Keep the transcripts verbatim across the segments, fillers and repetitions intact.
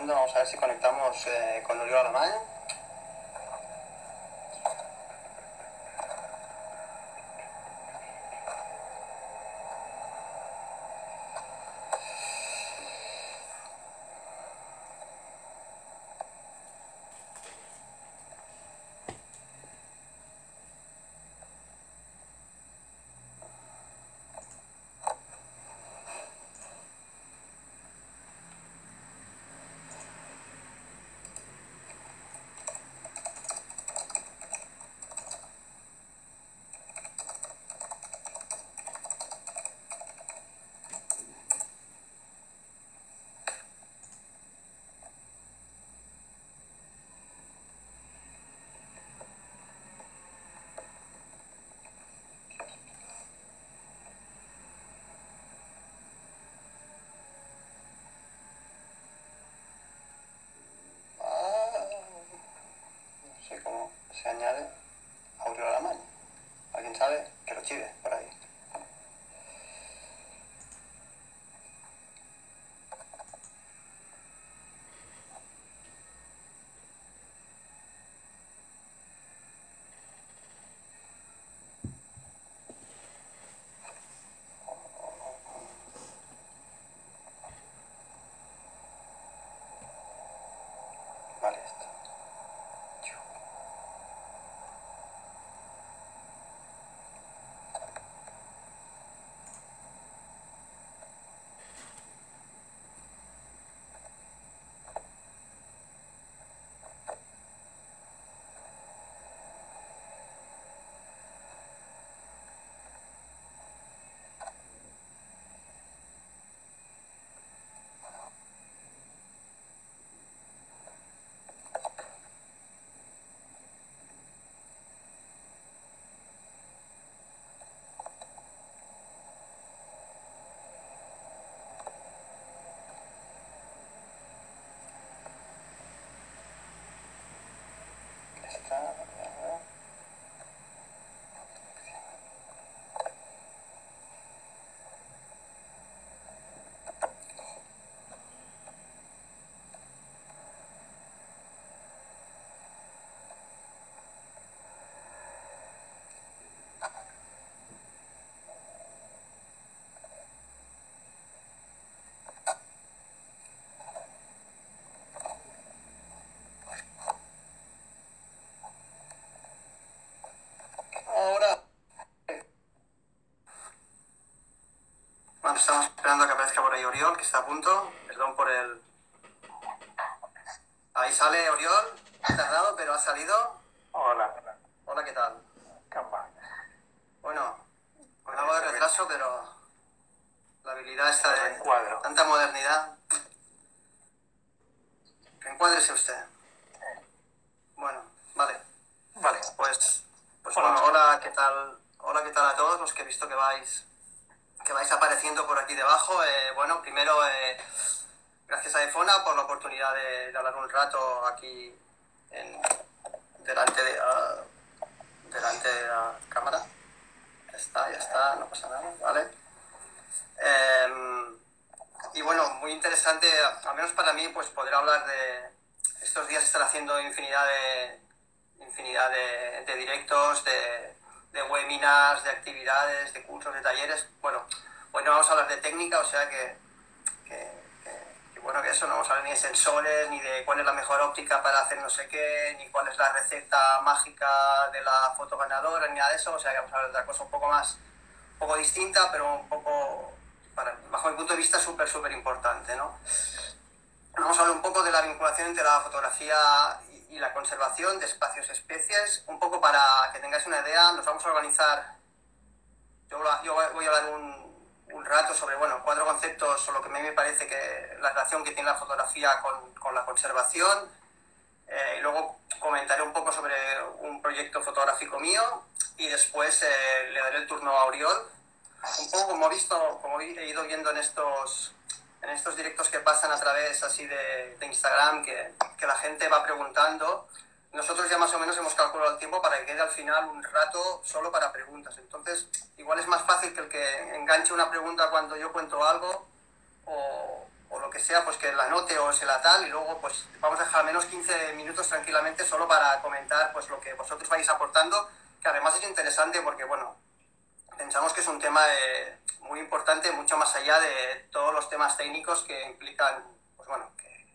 segundo, vamos a ver si conectamos eh, con Oriol Alemany. Se añade a Oriol Alemany. ¿Alguien sabe? Que lo chive por ahí. Vale, esto. Está. Ahora. Bueno, estamos esperando a que aparezca por ahí Oriol, que está a punto. Perdón por el... Ahí sale Oriol. Ha tardado, pero ha salido. Hola. Hola, ¿qué tal? Capa. Bueno, con algo de retraso, pero la habilidad está de Reencuadro. tanta modernidad. Reencuádrese usted. Bueno, vale. Vale. Pues, pues Hola. bueno, hola, ¿qué tal? Hola, ¿qué tal a todos los que he visto que vais, que vais apareciendo por aquí debajo? Eh, bueno, primero, eh, gracias a Efona por la oportunidad de, de hablar un rato aquí en, delante, de, uh, delante de la cámara. Ya está, ya está, no pasa nada, ¿vale? Eh, y bueno, muy interesante, al menos para mí, pues poder hablar de... Estos días estar haciendo infinidad de, infinidad de, de directos, de, de webinars, de actividades, de cursos, de talleres. Bueno, hoy no vamos a hablar de técnica, o sea que, que, que, que bueno, que eso no vamos a hablar ni de sensores, ni de cuál es la mejor óptica para hacer no sé qué, ni cuál es la receta mágica de la foto ganadora, ni nada de eso. O sea que vamos a hablar de otra cosa un poco más, un poco distinta, pero un poco, para, bajo mi punto de vista, súper, súper importante, ¿no? Vamos a hablar un poco de la vinculación entre la fotografía y, y la conservación de espacios y especies. Un poco para que tengáis una idea, nos vamos a organizar... Yo, yo voy a hablar un, un rato sobre, bueno, cuatro conceptos sobre lo que a mí me parece que la relación que tiene la fotografía con, con la conservación. Eh, y luego comentaré un poco sobre un proyecto fotográfico mío y después eh, le daré el turno a Oriol. Un poco como he visto, como he ido viendo en estos... en estos directos que pasan a través así de, de Instagram, que, que la gente va preguntando, nosotros ya más o menos hemos calculado el tiempo para que quede al final un rato solo para preguntas. Entonces, igual es más fácil que el que enganche una pregunta cuando yo cuento algo, o, o lo que sea, pues que la note o se la tal, y luego pues vamos a dejar al menos quince minutos tranquilamente solo para comentar pues lo que vosotros vais aportando, que además es interesante porque, bueno, pensamos que es un tema eh, muy importante, mucho más allá de todos los temas técnicos que implican, pues bueno, que,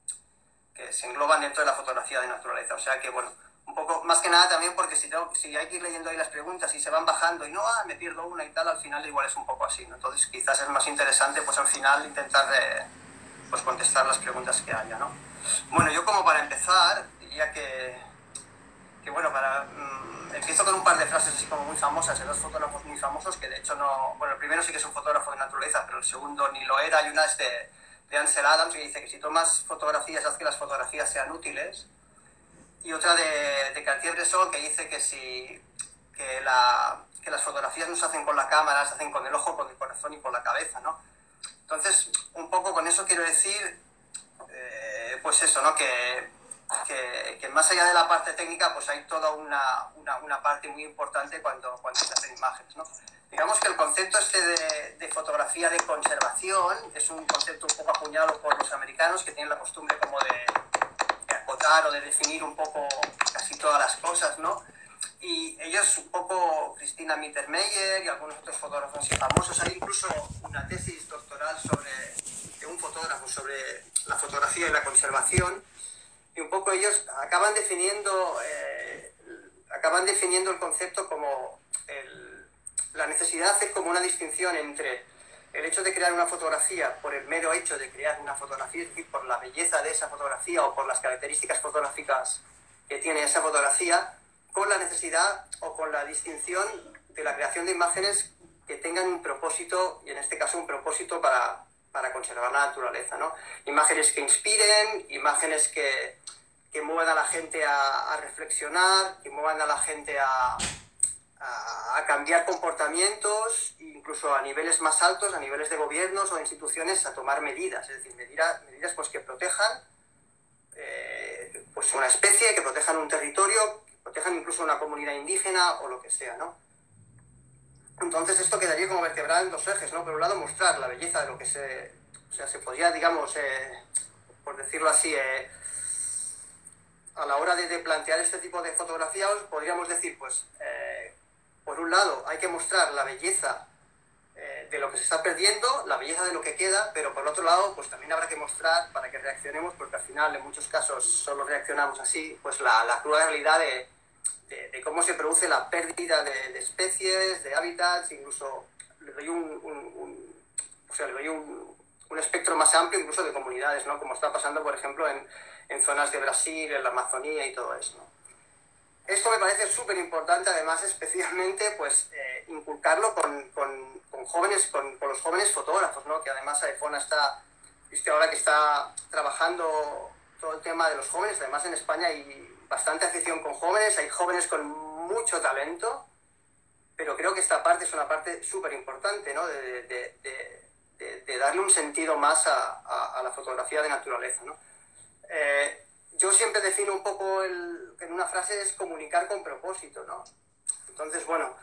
que se engloban dentro de la fotografía de naturaleza. O sea que, bueno, un poco, más que nada también porque si, tengo, si hay que ir leyendo ahí las preguntas y se van bajando y no, ah, me pierdo una y tal, al final igual es un poco así, ¿no? Entonces quizás es más interesante, pues al final intentar eh, pues contestar las preguntas que haya, ¿no? Bueno, yo como para empezar, diría que, que bueno, para... Mmm, empiezo con un par de frases así como muy famosas de dos fotógrafos muy famosos que de hecho no... Bueno, el primero sí que es un fotógrafo de naturaleza, pero el segundo ni lo era. Hay una es de, de Ansel Adams que dice que si tomas fotografías haz que las fotografías sean útiles. Y otra de, de Cartier-Bresson que dice que, si, que, la, que las fotografías no se hacen con la cámara, se hacen con el ojo, con el corazón y con la cabeza, ¿no? Entonces, un poco con eso quiero decir, eh, pues eso, ¿no? Que, que, que más allá de la parte técnica, pues hay toda una, una, una parte muy importante cuando, cuando se hacen imágenes, ¿no? Digamos que el concepto este de, de fotografía de conservación es un concepto un poco acuñado por los americanos que tienen la costumbre como de, de acotar o de definir un poco casi todas las cosas, ¿no? Y ellos, un poco, Christina Mittermeier y algunos otros fotógrafos así famosos, hay incluso una tesis doctoral sobre, de un fotógrafo sobre la fotografía y la conservación, y un poco ellos acaban definiendo, eh, acaban definiendo el concepto como el, la necesidad de hacer como una distinción entre el hecho de crear una fotografía por el mero hecho de crear una fotografía, es decir, por la belleza de esa fotografía o por las características fotográficas que tiene esa fotografía, con la necesidad o con la distinción de la creación de imágenes que tengan un propósito, y en este caso un propósito para, para conservar la naturaleza, ¿no? Imágenes que inspiren, imágenes que, que muevan a la gente a, a reflexionar, que muevan a la gente a, a, a cambiar comportamientos, incluso a niveles más altos, a niveles de gobiernos o instituciones, a tomar medidas, es decir, medidas, medidas pues, que protejan eh, pues una especie, que protejan un territorio, protejan incluso una comunidad indígena o lo que sea, ¿no? Entonces esto quedaría como vertebrado en dos ejes, ¿no? Por un lado, mostrar la belleza de lo que se... O sea, se podría, digamos, eh, por decirlo así, eh, a la hora de, de plantear este tipo de fotografías, podríamos decir, pues, eh, por un lado, hay que mostrar la belleza eh, de lo que se está perdiendo, la belleza de lo que queda, pero por otro lado, pues también habrá que mostrar, para que reaccionemos, porque al final, en muchos casos, solo reaccionamos así, pues la, la cruda realidad de... De, de cómo se produce la pérdida de, de especies, de hábitats, incluso le doy un, un, un, o sea, le doy un, un espectro más amplio incluso de comunidades, ¿no? Como está pasando, por ejemplo, en, en zonas de Brasil, en la Amazonía y todo eso, ¿no? Esto me parece súper importante, además, especialmente, pues, eh, inculcarlo con, con, con jóvenes, con, con los jóvenes fotógrafos, ¿no? Que además iPhone está, viste ahora que está trabajando todo el tema de los jóvenes, además en España hay bastante afición con jóvenes, hay jóvenes con mucho talento, pero creo que esta parte es una parte súper importante, ¿no? De, de, de, de, de darle un sentido más a, a, a la fotografía de naturaleza, ¿no? Eh, yo siempre defino un poco, el, en una frase, es comunicar con propósito, ¿no? Entonces, bueno,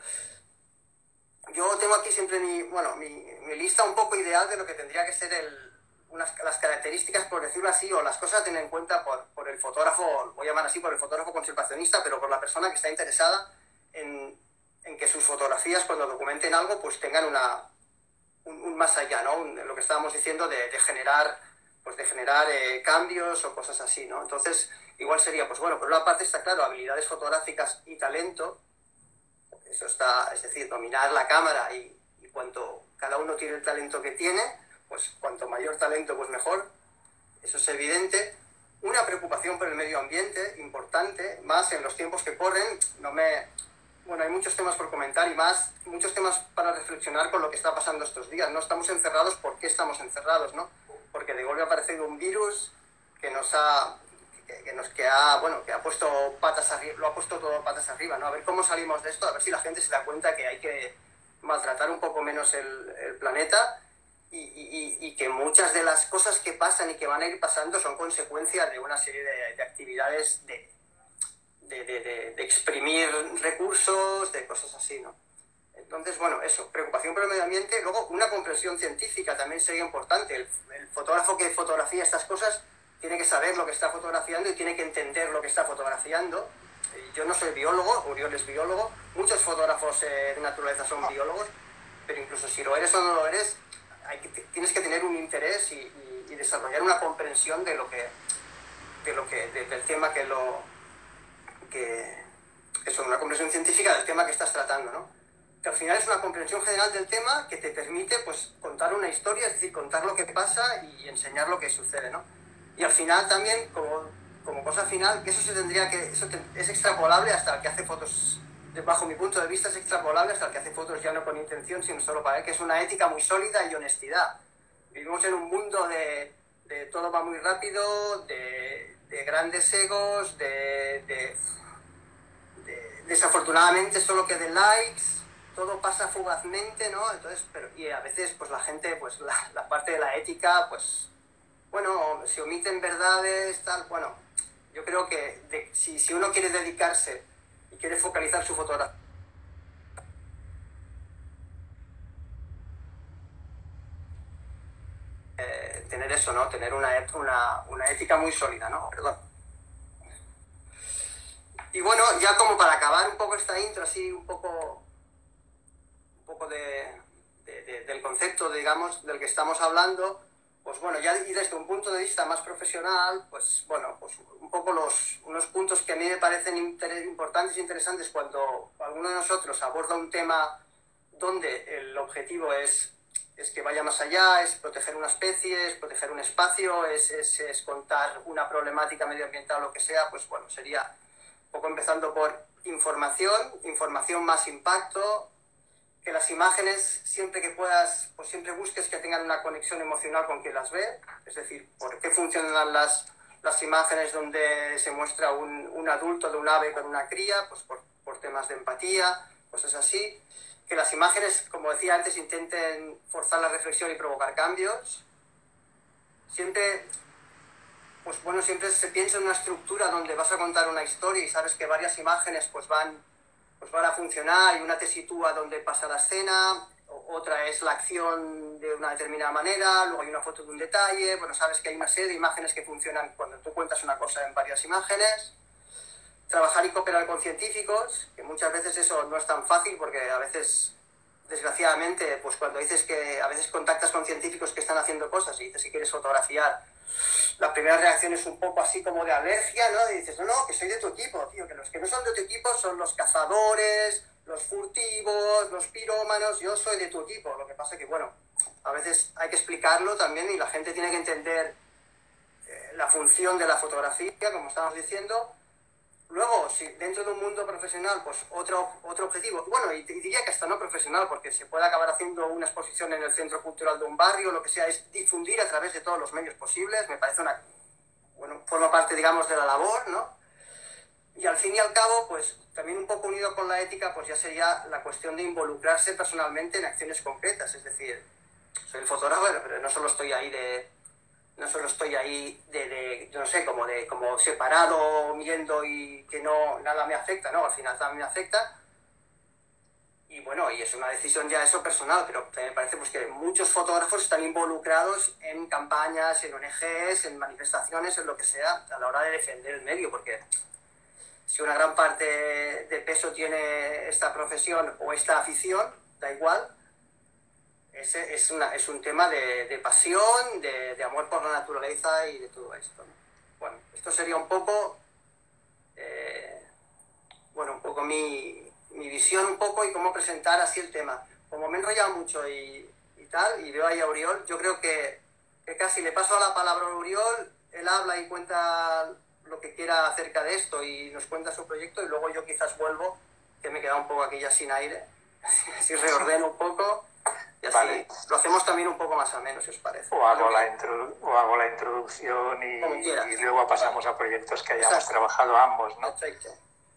yo tengo aquí siempre mi, bueno, mi, mi lista un poco ideal de lo que tendría que ser el... Unas, las características, por decirlo así, o las cosas a tener en cuenta por, por el fotógrafo, voy a llamar así, por el fotógrafo conservacionista, pero por la persona que está interesada en, en que sus fotografías, cuando documenten algo, pues tengan una, un, un más allá, ¿no? Un, lo que estábamos diciendo de, de generar, pues de generar eh, cambios o cosas así, ¿no? Entonces, igual sería, pues bueno, por una parte está claro, habilidades fotográficas y talento, eso está, es decir, dominar la cámara y, y cuanto cada uno tiene el talento que tiene, pues cuanto mayor talento, pues mejor, eso es evidente. Una preocupación por el medio ambiente, importante, más en los tiempos que corren, no me... Bueno, hay muchos temas por comentar y más, muchos temas para reflexionar con lo que está pasando estos días, ¿no? Estamos encerrados, ¿por qué estamos encerrados, no? Porque de golpe ha aparecido un virus que nos ha... Que, que nos que ha, bueno, que ha puesto patas arriba, lo ha puesto todo patas arriba, ¿no? A ver cómo salimos de esto, a ver si la gente se da cuenta que hay que maltratar un poco menos el, el planeta. Y, y, y que muchas de las cosas que pasan y que van a ir pasando son consecuencia de una serie de, de actividades de, de, de, de, de exprimir recursos, de cosas así, ¿no? Entonces, bueno, eso, preocupación por el medio ambiente. Luego, una comprensión científica también sería importante. El, el fotógrafo que fotografía estas cosas tiene que saber lo que está fotografiando y tiene que entender lo que está fotografiando. Yo no soy biólogo, Uriol es biólogo, muchos fotógrafos eh, de naturaleza son biólogos, pero incluso si lo eres o no lo eres, hay que, tienes que tener un interés y, y, y desarrollar una comprensión de lo que, de lo que de, del tema que lo... que eso, una comprensión científica del tema que estás tratando, ¿no? Que al final es una comprensión general del tema que te permite, pues, contar una historia, es decir, contar lo que pasa y enseñar lo que sucede, ¿no? Y al final también, como, como cosa final, que eso se tendría que, eso te, es extrapolable hasta el que hace fotos, bajo mi punto de vista es extrapolable hasta el que hace fotos ya no con intención, sino solo para él, que es una ética muy sólida y honestidad. Vivimos en un mundo de, de todo va muy rápido, de, de grandes egos, de, de, de desafortunadamente solo que de likes, todo pasa fugazmente, ¿no? Entonces, pero, y a veces, pues la gente, pues la, la parte de la ética, pues, bueno, se omiten verdades, tal, bueno, yo creo que de, si, si uno quiere dedicarse y quiere focalizar su fotografía, eh, tener eso, ¿no? Tener una, una, una ética muy sólida, ¿no? Perdón. Y bueno, ya como para acabar un poco esta intro, así un poco... un poco de, de, de, del concepto, digamos, del que estamos hablando, pues bueno, ya y desde un punto de vista más profesional, pues bueno, pues un poco los, unos puntos que a mí me parecen inter, importantes e interesantes cuando alguno de nosotros aborda un tema donde el objetivo es, es que vaya más allá, es proteger una especie, es proteger un espacio, es, es, es contar una problemática medioambiental o lo que sea, pues bueno, sería un poco empezando por información, información más impacto, que las imágenes, siempre que puedas, pues siempre busques que tengan una conexión emocional con quien las ve, es decir, por qué funcionan las, las imágenes donde se muestra un, un adulto de un ave con una cría, pues por, por temas de empatía, cosas así, que las imágenes, como decía antes, intenten forzar la reflexión y provocar cambios, siempre, pues bueno, siempre se piensa en una estructura donde vas a contar una historia y sabes que varias imágenes pues van pues van a funcionar y una te sitúa donde pasa la escena, otra es la acción de una determinada manera, luego hay una foto de un detalle, bueno, sabes que hay una serie de imágenes que funcionan cuando tú cuentas una cosa en varias imágenes. Trabajar y cooperar con científicos, que muchas veces eso no es tan fácil porque a veces, desgraciadamente, pues cuando dices que a veces contactas con científicos que están haciendo cosas y dices que quieres fotografiar, la primera reacción es un poco así como de alergia, ¿no? Y dices, no, no, que soy de tu equipo, tío, que los que no son de tu equipo son los cazadores, los furtivos, los pirómanos, yo soy de tu equipo. Lo que pasa es que, bueno, a veces hay que explicarlo también y la gente tiene que entender eh, la función de la fotografía, como estábamos diciendo. Luego, si dentro de un mundo profesional, pues otro, otro objetivo, bueno, y, y diría que hasta no profesional, porque se puede acabar haciendo una exposición en el centro cultural de un barrio, lo que sea, es difundir a través de todos los medios posibles, me parece una, bueno, forma parte, digamos, de la labor, ¿no? Y al fin y al cabo, pues también un poco unido con la ética, pues ya sería la cuestión de involucrarse personalmente en acciones concretas, es decir, soy el fotógrafo, pero no solo estoy ahí de... no solo estoy ahí de, de, no sé, como de como separado, viendo y que no, nada me afecta, ¿no? Al final también me afecta. Y bueno, y es una decisión ya eso personal, pero me parece pues que muchos fotógrafos están involucrados en campañas, en O N Ges, en manifestaciones, en lo que sea, a la hora de defender el medio, porque si una gran parte de peso tiene esta profesión o esta afición, da igual, Es, es, una, es un tema de, de pasión, de, de amor por la naturaleza y de todo esto, ¿no? Bueno, esto sería un poco, eh, bueno, un poco mi, mi visión un poco y cómo presentar así el tema. Como me he enrollado mucho y, y tal, y veo ahí a Uriol, yo creo que, que casi le paso la palabra a Uriol, él habla y cuenta lo que quiera acerca de esto y nos cuenta su proyecto y luego yo quizás vuelvo, que me he quedado un poco aquí ya sin aire, así reordeno un poco. Y así vale. Lo hacemos también un poco más ameno, si os parece. O hago, la, introdu o hago la introducción y, y luego pasamos a proyectos que hayamos Exacto. trabajado ambos, ¿no? Perfecto.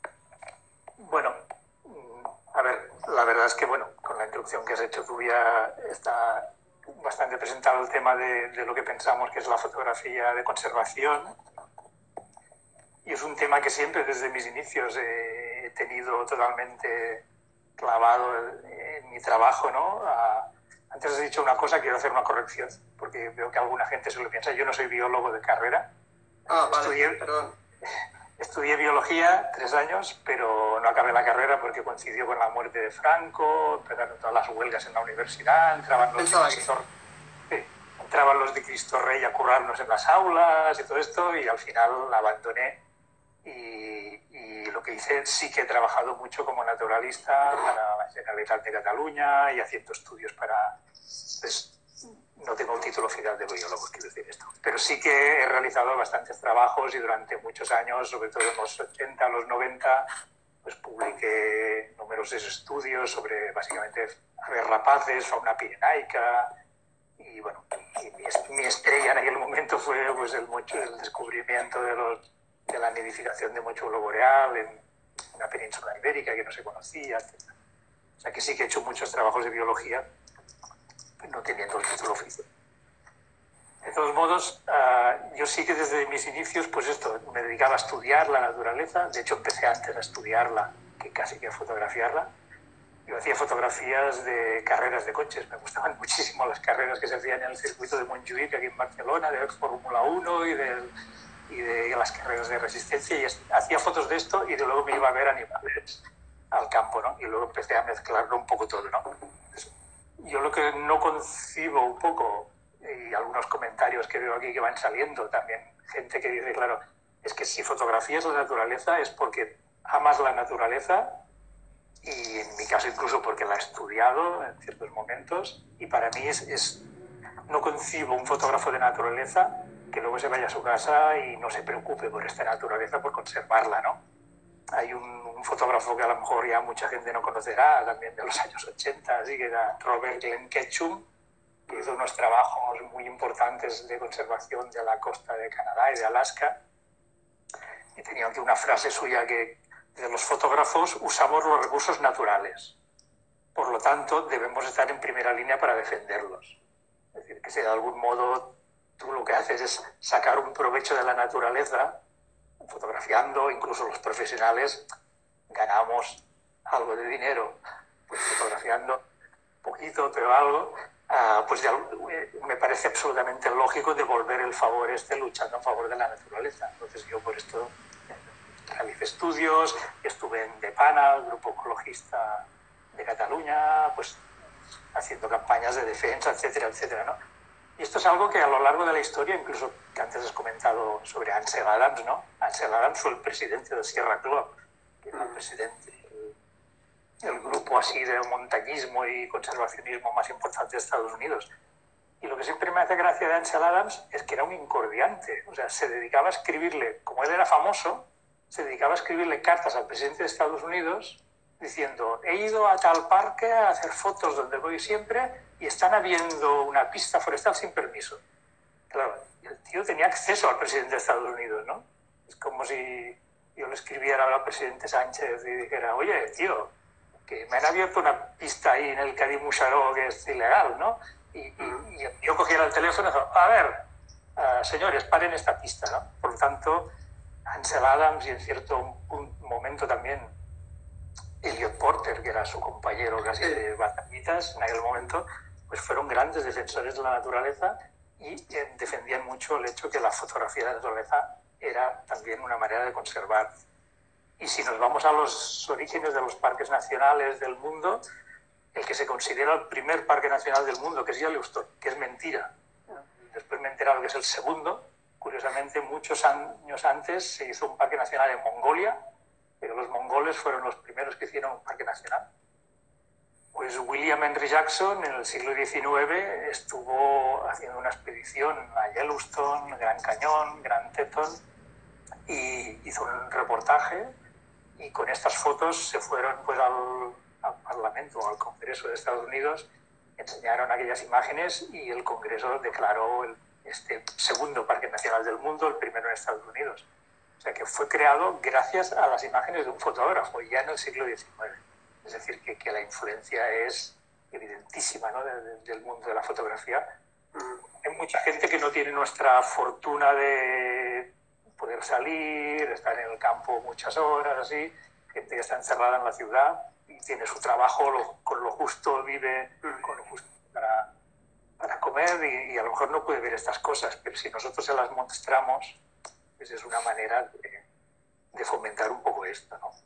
Bueno, a ver, la verdad es que, bueno, con la introducción que has hecho tú ya está bastante presentado el tema de, de lo que pensamos que es la fotografía de conservación. Y es un tema que siempre desde mis inicios he tenido totalmente clavado en mi trabajo, ¿no? A, antes has dicho una cosa, quiero hacer una corrección, porque veo que alguna gente se lo piensa. Yo no soy biólogo de carrera. Ah, vale, estudié, perdón. Estudié biología tres años, pero no acabé la carrera porque coincidió con la muerte de Franco, empezaron todas las huelgas en la universidad, entraban los, de Cristo, sí, entraban los de Cristo Rey a currarnos en las aulas y todo esto, y al final la abandoné. Y, y lo que hice, sí que he trabajado mucho como naturalista para la Generalitat de Cataluña y haciendo estudios para... Pues, no tengo un título oficial de biólogo, quiero decir esto. Pero sí que he realizado bastantes trabajos y durante muchos años, sobre todo en los ochenta, los noventa, pues publiqué numerosos estudios sobre básicamente aves rapaces, fauna pirenaica. Y bueno, y mi, mi estrella en aquel momento fue pues, el, mocho, el descubrimiento de, los, de la nidificación de mochuelo boreal en una península ibérica que no se conocía, etcétera. O sea que sí que he hecho muchos trabajos de biología, no teniendo el título oficial. De todos modos, uh, yo sí que desde mis inicios, pues esto, me dedicaba a estudiar la naturaleza. De hecho, empecé antes a estudiarla que casi que a fotografiarla. Yo hacía fotografías de carreras de coches. Me gustaban muchísimo las carreras que se hacían en el circuito de Montjuïc, aquí en Barcelona, de Fórmula uno y de, y de las carreras de resistencia. Y hacía fotos de esto y de luego me iba a ver animales al campo, ¿no? Y luego empecé a mezclarlo un poco todo, ¿no? Eso. Yo lo que no concibo un poco, y algunos comentarios que veo aquí que van saliendo también, gente que dice, claro, es que si fotografías la naturaleza es porque amas la naturaleza y en mi caso incluso porque la he estudiado en ciertos momentos y para mí es, es no concibo un fotógrafo de naturaleza que luego se vaya a su casa y no se preocupe por esta naturaleza, por conservarla, ¿no? Hay un, un fotógrafo que a lo mejor ya mucha gente no conocerá, también de los años ochenta, así que era Robert Glenn Ketchum, que hizo unos trabajos muy importantes de conservación de la costa de Canadá y de Alaska. Y tenía aquí una frase suya que de los fotógrafos usamos los recursos naturales. Por lo tanto, debemos estar en primera línea para defenderlos. Es decir, que si de algún modo tú lo que haces es sacar un provecho de la naturaleza, fotografiando, incluso los profesionales ganamos algo de dinero, pues fotografiando poquito, pero algo, uh, pues ya, me parece absolutamente lógico devolver el favor este luchando en favor de la naturaleza. Entonces yo por esto realicé estudios, estuve en DEPANA, el Grupo Ecologista de Cataluña, pues haciendo campañas de defensa, etcétera, etcétera, ¿no? Y esto es algo que a lo largo de la historia, incluso que antes has comentado sobre Ansel Adams, ¿no? Ansel Adams fue el presidente de Sierra Club, que era el presidente del grupo así de montañismo y conservacionismo más importante de Estados Unidos. Y lo que siempre me hace gracia de Ansel Adams es que era un incordiante. O sea, se dedicaba a escribirle, como él era famoso, se dedicaba a escribirle cartas al presidente de Estados Unidos diciendo, he ido a tal parque a hacer fotos donde voy siempre y están habiendo una pista forestal sin permiso. Claro, el tío tenía acceso al presidente de Estados Unidos, ¿no? Es como si yo le escribiera al presidente Sánchez y dijera, oye, tío, que me han abierto una pista ahí en el Cadí Muxaró que es ilegal, ¿no? Y, y, y yo cogiera el teléfono y digo, a ver, uh, señores, paren esta pista, ¿no? Por lo tanto, Ansel Adams y en cierto un momento también Elliot Porter, que era su compañero casi de batallitas en aquel momento, pues fueron grandes defensores de la naturaleza y eh, defendían mucho el hecho que la fotografía de la naturaleza era también una manera de conservar. Y si nos vamos a los orígenes de los parques nacionales del mundo, el que se considera el primer parque nacional del mundo, que es Yellowstone, que es mentira. Después me he enterado que es el segundo. Curiosamente, muchos años antes se hizo un parque nacional en Mongolia, pero los mongoles fueron los primeros que hicieron un parque nacional. Pues William Henry Jackson en el siglo diecinueve estuvo haciendo una expedición a Yellowstone, Gran Cañón, Gran Teton, y hizo un reportaje y con estas fotos se fueron pues, al, al Parlamento o al Congreso de Estados Unidos, enseñaron aquellas imágenes y el Congreso declaró el, este segundo parque nacional del mundo, el primero en Estados Unidos. O sea, que fue creado gracias a las imágenes de un fotógrafo ya en el siglo diecinueve. Es decir, que, que la influencia es evidentísima, ¿no? de, de, del mundo de la fotografía. Hay mucha gente que no tiene nuestra fortuna de poder salir, estar en el campo muchas horas, así, gente que está encerrada en la ciudad y tiene su trabajo, lo, con lo justo vive, con lo justo para, para comer y, y a lo mejor no puede ver estas cosas, pero si nosotros se las mostramos, pues es una manera de, de fomentar un poco esto, ¿no?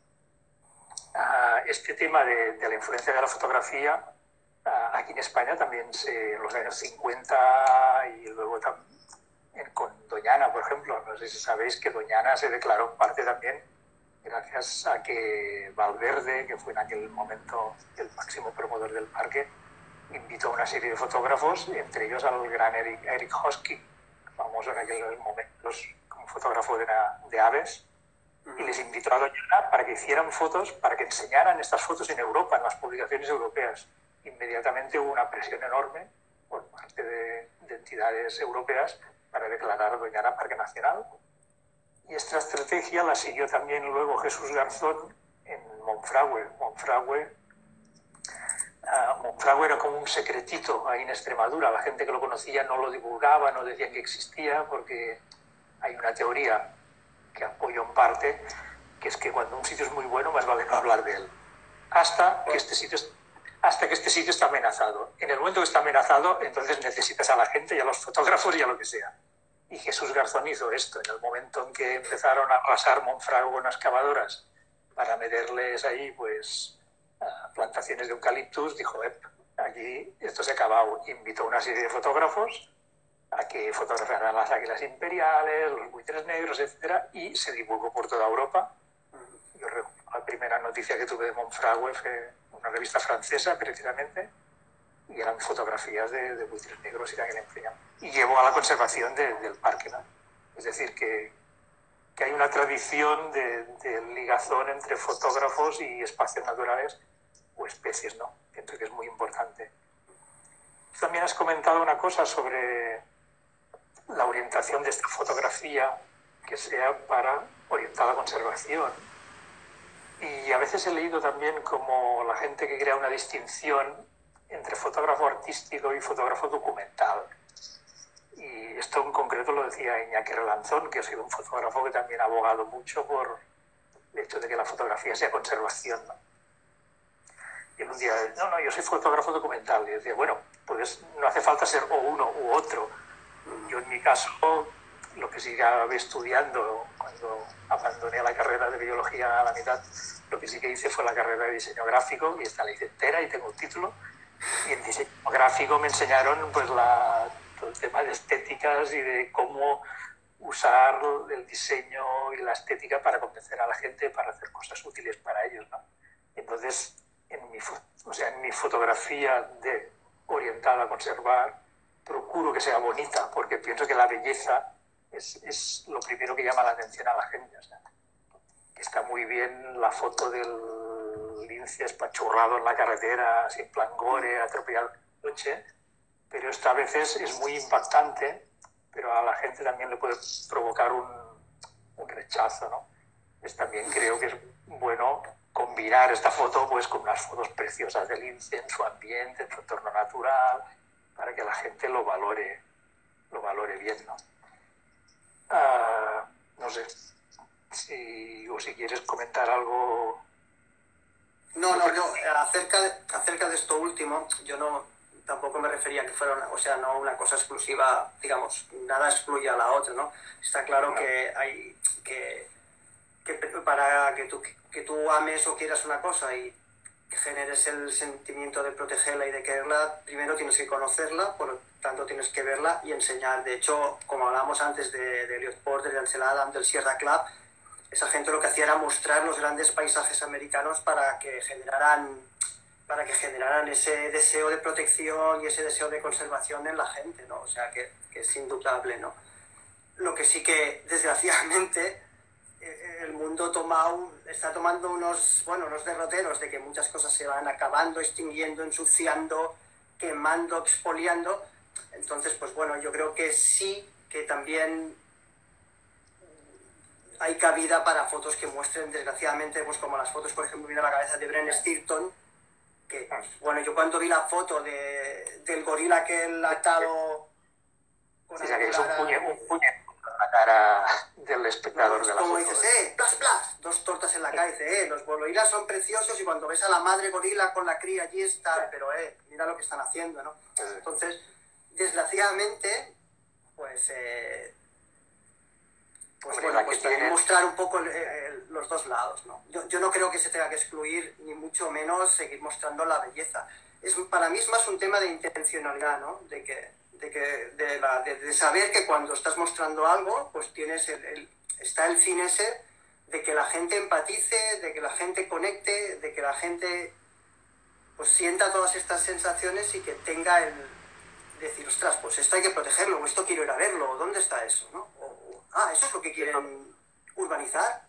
Uh, este tema de, de la influencia de la fotografía, uh, aquí en España también se, en los años cincuenta y luego también con Doñana, por ejemplo, no sé si sabéis que Doñana se declaró parte también gracias a que Valverde, que fue en aquel momento el máximo promotor del parque, invitó a una serie de fotógrafos, entre ellos al gran Eric, Eric Hosking, famoso en aquellos momentos como fotógrafo de, la, de aves, y les invitó a Doñana para que hicieran fotos, para que enseñaran estas fotos en Europa, en las publicaciones europeas. Inmediatamente hubo una presión enorme por parte de, de entidades europeas para declarar Doñana Parque Nacional. Y esta estrategia la siguió también luego Jesús Garzón en Monfragüe. Monfragüe, uh, Monfragüe era como un secretito ahí en Extremadura. La gente que lo conocía no lo divulgaba, no decían que existía, porque hay una teoría que apoyo en parte, que es que cuando un sitio es muy bueno, más vale no hablar de él. Hasta que este sitio, hasta que este sitio está amenazado. En el momento que está amenazado, entonces necesitas a la gente y a los fotógrafos y a lo que sea. Y Jesús Garzón hizo esto. En el momento en que empezaron a arrasar Monfragüe con excavadoras para meterles ahí, pues, plantaciones de eucaliptus, dijo, eh, aquí esto se ha acabado. Invitó a una serie de fotógrafos a que fotografiaran las águilas imperiales, los buitres negros, etcétera, y se divulgó por toda Europa. Yo recuerdo la primera noticia que tuve de Monfragüe fue una revista francesa, precisamente, y eran fotografías de, de buitres negros y de águila imperial. Y llevó a la conservación de, del parque, ¿no? Es decir, que, que hay una tradición de, de ligazón entre fotógrafos y espacios naturales o especies, ¿no? Pienso que es muy importante. También has comentado una cosa sobre la orientación de esta fotografía que sea para orientar a la conservación. Y a veces he leído también como la gente que crea una distinción entre fotógrafo artístico y fotógrafo documental. Y esto en concreto lo decía Iñaki Relanzón, que ha sido un fotógrafo que también ha abogado mucho por el hecho de que la fotografía sea conservación, ¿no? Y él un día, no, no, yo soy fotógrafo documental. Y decía, bueno, pues no hace falta ser o uno u otro. Yo en mi caso, lo que siga estudiando, cuando abandoné la carrera de biología a la mitad, lo que sí que hice fue la carrera de diseño gráfico, y esta la hice entera y tengo un título. Y en diseño gráfico me enseñaron pues, la, todo el tema de estéticas y de cómo usar el diseño y la estética para convencer a la gente, para hacer cosas útiles para ellos, ¿no? Entonces, en mi, o sea, en mi fotografía de, orientada a conservar, procuro que sea bonita, porque pienso que la belleza es, es lo primero que llama la atención a la gente. O sea, que está muy bien la foto del lince espachurrado en la carretera, sin plan gore, atropellado en el coche, pero esto a veces es muy impactante, pero a la gente también le puede provocar un, un rechazo, ¿no? Pues también creo que es bueno combinar esta foto pues, con unas fotos preciosas del lince en su ambiente, en su entorno natural, para que la gente lo valore, lo valore bien, ¿no? Uh, no sé si, o si quieres comentar algo. No, no, yo acerca de, acerca de esto último, yo no tampoco me refería a que fuera una, o sea, no una cosa exclusiva, digamos, nada excluye a la otra, ¿no? Está claro no. que hay que, que para que tú, que tú ames o quieras una cosa y que generes el sentimiento de protegerla y de quererla, primero tienes que conocerla, por lo tanto tienes que verla y enseñar. De hecho, como hablábamos antes de, de Elliot Porter, de Ansel Adams, del Sierra Club, esa gente lo que hacía era mostrar los grandes paisajes americanos para que generaran, para que generaran ese deseo de protección y ese deseo de conservación en la gente, ¿no? O sea, que, que es indudable, ¿no? Lo que sí que, desgraciadamente, el mundo toma un, está tomando unos, bueno, unos derroteros de que muchas cosas se van acabando, extinguiendo, ensuciando, quemando, expoliando. Entonces, pues bueno, yo creo que sí, que también hay cabida para fotos que muestren, desgraciadamente, pues como las fotos, por ejemplo, viene a la cabeza de Bren Stilton, que, bueno, yo cuando vi la foto de, del gorila que él atado... Con sí, o sea, que es un puño, un puño con la cara del espectador de la como foto. dices, eh, plas, plas, dos tortas en la cara, dice, eh, los boloilas son preciosos y cuando ves a la madre gorila con la cría allí está, pero eh, mira lo que están haciendo, ¿no? Entonces, desgraciadamente, pues, eh, pues Hombre, bueno, la pues que también tiene- mostrar un poco el- el- los dos lados, ¿no? Yo, yo no creo que se tenga que excluir, ni mucho menos seguir mostrando la belleza. Es, para mí es más un tema de intencionalidad, ¿no? De que, de, que, de, la, de, de saber que cuando estás mostrando algo, pues tienes el, el, está el fin ese de que la gente empatice, de que la gente conecte, de que la gente pues sienta todas estas sensaciones y que tenga el decir, ostras, pues esto hay que protegerlo, o esto quiero ir a verlo, o ¿dónde está eso? ¿No? O, o, ah, eso es lo que quieren urbanizar.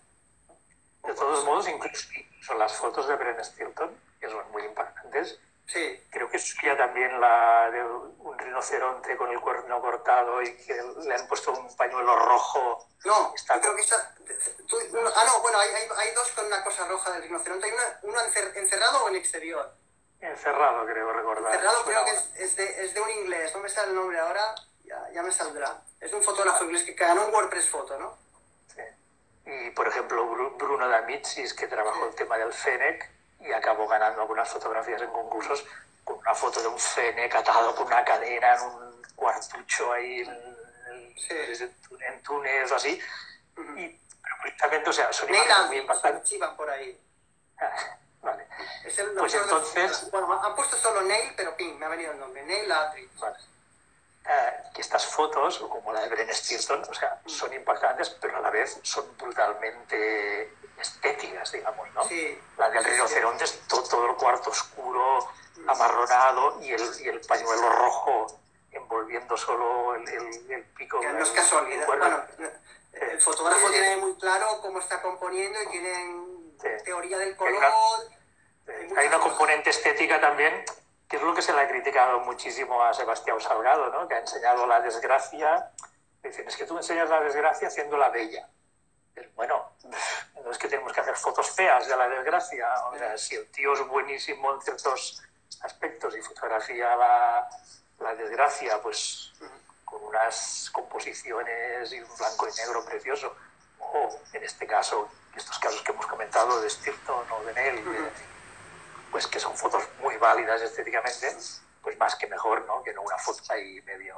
De todos modos, incluso son las fotos de Bren Stilton, que son muy impactantes. Sí. Creo que suya también la de un rinoceronte con el cuerno cortado y que le han puesto un pañuelo rojo. No, Está yo creo que esa... Tú, uno, ah, no, bueno, hay, hay, hay dos con una cosa roja del rinoceronte. Hay una, uno encer, encerrado o en exterior. Encerrado, creo recordar. Encerrado creo que es, es, de, es de un inglés, no me sale el nombre ahora, ya, ya me saldrá. Es de un fotógrafo inglés que ganó un WordPress Foto, ¿no? Sí. Y, por ejemplo, Bruno D'Amicis, que trabajó sí. el tema del Fennec y acabó ganando algunas fotografías en concursos con una foto de un Fennec atado con una cadena en un cuartucho ahí en, sí. en Túnez o así. Uh-huh. Y precisamente, o sea, son imágenes muy impactantes. Chivan por ahí. Ah, vale. Es el pues entonces... De... Bueno, han puesto solo Neil, pero ping, me ha venido el nombre. Neil Aldrich. Vale. Uh, que estas fotos, como la de Bren Stilton, o sea, son impactantes, pero a la vez son brutalmente estéticas, digamos, ¿no? Sí. La del rinoceronte es todo, todo el cuarto oscuro, amarronado, y el, y el pañuelo rojo envolviendo solo el, el, el pico. Que no es casualidad. Bueno, el fotógrafo sí. tiene muy claro cómo está componiendo y tienen sí. teoría del color. Hay una, hay hay una componente estética también, que es lo que se le ha criticado muchísimo a Sebastián Salgado, ¿no? Que ha enseñado la desgracia. Dicen, es que tú enseñas la desgracia haciéndola bella. Pero bueno, no es que tenemos que hacer fotos feas de la desgracia. O sea, si el tío es buenísimo en ciertos aspectos y fotografía la, la desgracia, pues con unas composiciones y un blanco y negro precioso. O, en este caso, estos casos que hemos comentado de Stilton o de Neil, de, pues que son fotos muy válidas estéticamente, pues más que mejor, ¿no? Que no una foto ahí medio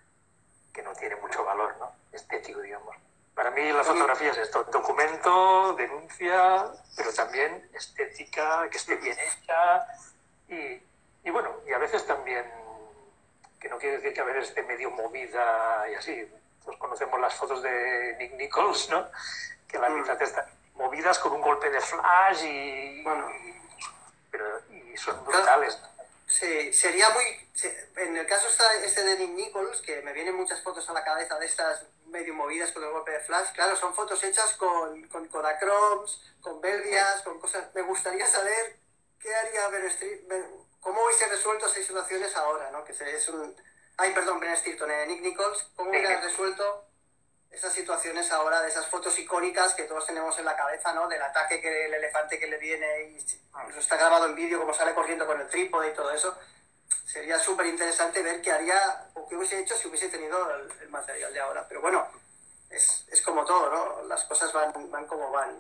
que no tiene mucho valor, ¿no? Estético, digamos. Para mí la fotografía es esto, documento, denuncia, pero también estética, que esté bien hecha y, y bueno, y a veces también, que no quiere decir que a veces esté medio movida y así. Pues conocemos las fotos de Nick Nichols, ¿no? Que la mitad están movidas con un golpe de flash y... Bueno, pero, y son brutales. Sí, sería muy... En el caso este de Nick Nichols, que me vienen muchas fotos a la cabeza de estas medio movidas con el golpe de flash, claro, son fotos hechas con, con Kodachromes, con Belvias, con cosas... Me gustaría saber qué haría Ben Stilton, cómo hubiese resuelto esas situaciones ahora, ¿no? Que es un... Ay, perdón, Ben Stilton, eh, Nick Nichols, ¿cómo hubiera resuelto esas situaciones ahora, de esas fotos icónicas que todos tenemos en la cabeza, ¿no? Del ataque, que el elefante que le viene y eso está grabado en vídeo, como sale corriendo con el trípode y todo eso. Sería súper interesante ver qué haría o qué hubiese hecho si hubiese tenido el, el material de ahora. Pero bueno, es, es como todo, ¿no? Las cosas van, van como van, ¿no?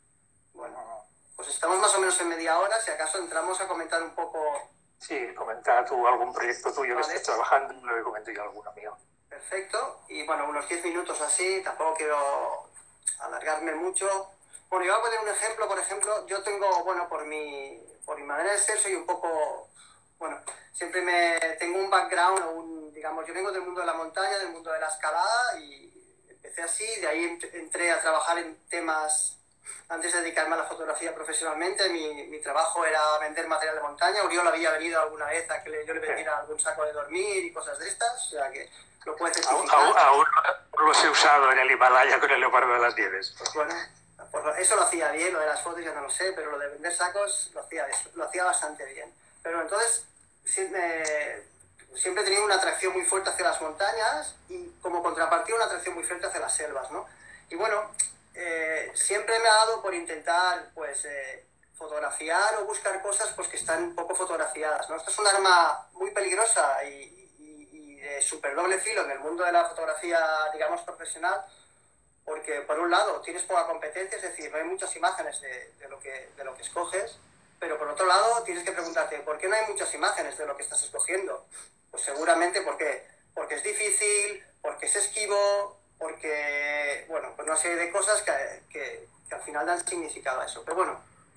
Bueno, pues estamos más o menos en media hora. Si acaso entramos a comentar un poco... Sí, comenta tú algún proyecto tuyo vale. que estés trabajando y luego comento yo alguno mío. Perfecto, y bueno, unos diez minutos así, tampoco quiero alargarme mucho. Bueno, yo voy a poner un ejemplo, por ejemplo, yo tengo, bueno, por mi, por mi manera de ser, soy un poco, bueno, siempre me tengo un background, un, digamos, yo vengo del mundo de la montaña, del mundo de la escalada, y empecé así, de ahí entré a trabajar en temas, antes de dedicarme a la fotografía profesionalmente, mi, mi trabajo era vender material de montaña. Uriol había venido alguna vez a que le, yo le vendiera algún saco de dormir y cosas de estas, o sea que lo puede certificar. Aún, aún, aún los he usado en el Himalaya con el leopardo de las nieves. Pues bueno, pues eso lo hacía bien, lo de las fotos ya no lo sé, pero lo de vender sacos lo hacía, lo hacía bastante bien. Pero entonces siempre, siempre he tenido una atracción muy fuerte hacia las montañas y como contrapartida una atracción muy fuerte hacia las selvas, ¿no? Y bueno, eh, siempre me ha dado por intentar pues eh, fotografiar o buscar cosas pues que están poco fotografiadas, ¿no? Esto es un arma muy peligrosa y de súper doble filo en el mundo de la fotografía, digamos, profesional, porque por un lado tienes poca competencia, es decir, no hay muchas imágenes de, de, lo, que, de lo que escoges, pero por otro lado tienes que preguntarte, ¿por qué no hay muchas imágenes de lo que estás escogiendo? Pues seguramente porque, porque es difícil, porque es esquivo, porque, bueno, pues una serie de cosas que, que, que al final dan significado a eso. Pero bueno,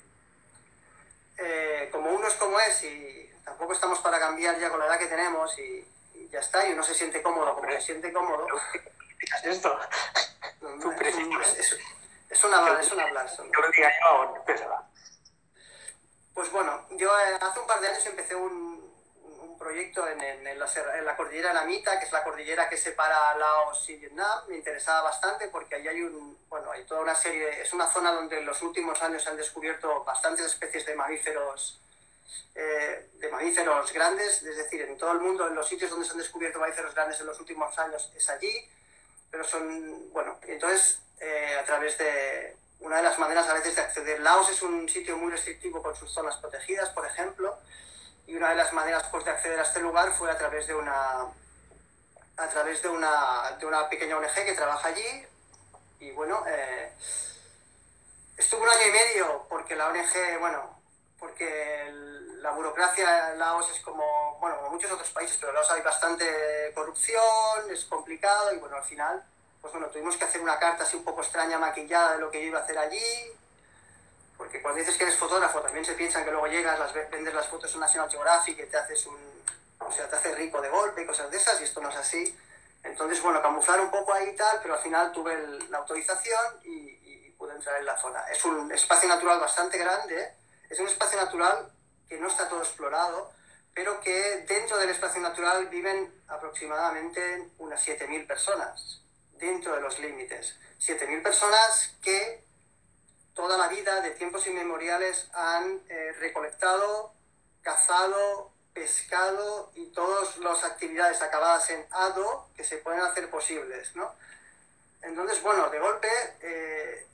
eh, como uno es como es y tampoco estamos para cambiar ya con la edad que tenemos y, y ya está, y uno se siente cómodo como se siente cómodo. ¿Qué es esto? No, es, un, es, es, es un hablar, es un hablar. Son... Yo lo diga yo, pésala. Pues bueno, yo eh, hace un par de años empecé un, un proyecto en, en, en, la, en la cordillera de la Mita, que es la cordillera que separa Laos y Vietnam. Me interesaba bastante porque ahí hay un, bueno, hay toda una serie, es una zona donde en los últimos años se han descubierto bastantes especies de mamíferos, eh, de mamíferos grandes, es decir, en todo el mundo, en los sitios donde se han descubierto mamíferos grandes en los últimos años es allí, pero son, bueno, entonces eh, a través de una de las maneras a veces de acceder. Laos es un sitio muy restrictivo con sus zonas protegidas, por ejemplo, y una de las maneras pues, de acceder a este lugar fue a través de una, a través de una, de una pequeña O N Ge que trabaja allí. Y bueno, eh, estuve un año y medio porque la O N Ge, bueno, porque el, la burocracia en Laos es como, bueno, como muchos otros países, pero en Laos hay bastante corrupción, es complicado y bueno, al final, pues bueno, tuvimos que hacer una carta así un poco extraña, maquillada de lo que yo iba a hacer allí, porque cuando dices que eres fotógrafo también se piensan que luego llegas, las, vendes las fotos en National Geographic y te haces un, o sea, te haces rico de golpe y cosas de esas, y esto no es así. Entonces, bueno, camuflar un poco ahí y tal, pero al final tuve el, la autorización y, y pude entrar en la zona. Es un espacio natural bastante grande, es un espacio natural que no está todo explorado, pero que dentro del espacio natural viven aproximadamente unas siete mil personas, dentro de los límites. siete mil personas que toda la vida, de tiempos inmemoriales, han eh, recolectado, cazado, pescado y todas las actividades acabadas en ado que se pueden hacer posibles, ¿no? Entonces, bueno, de golpe, eh,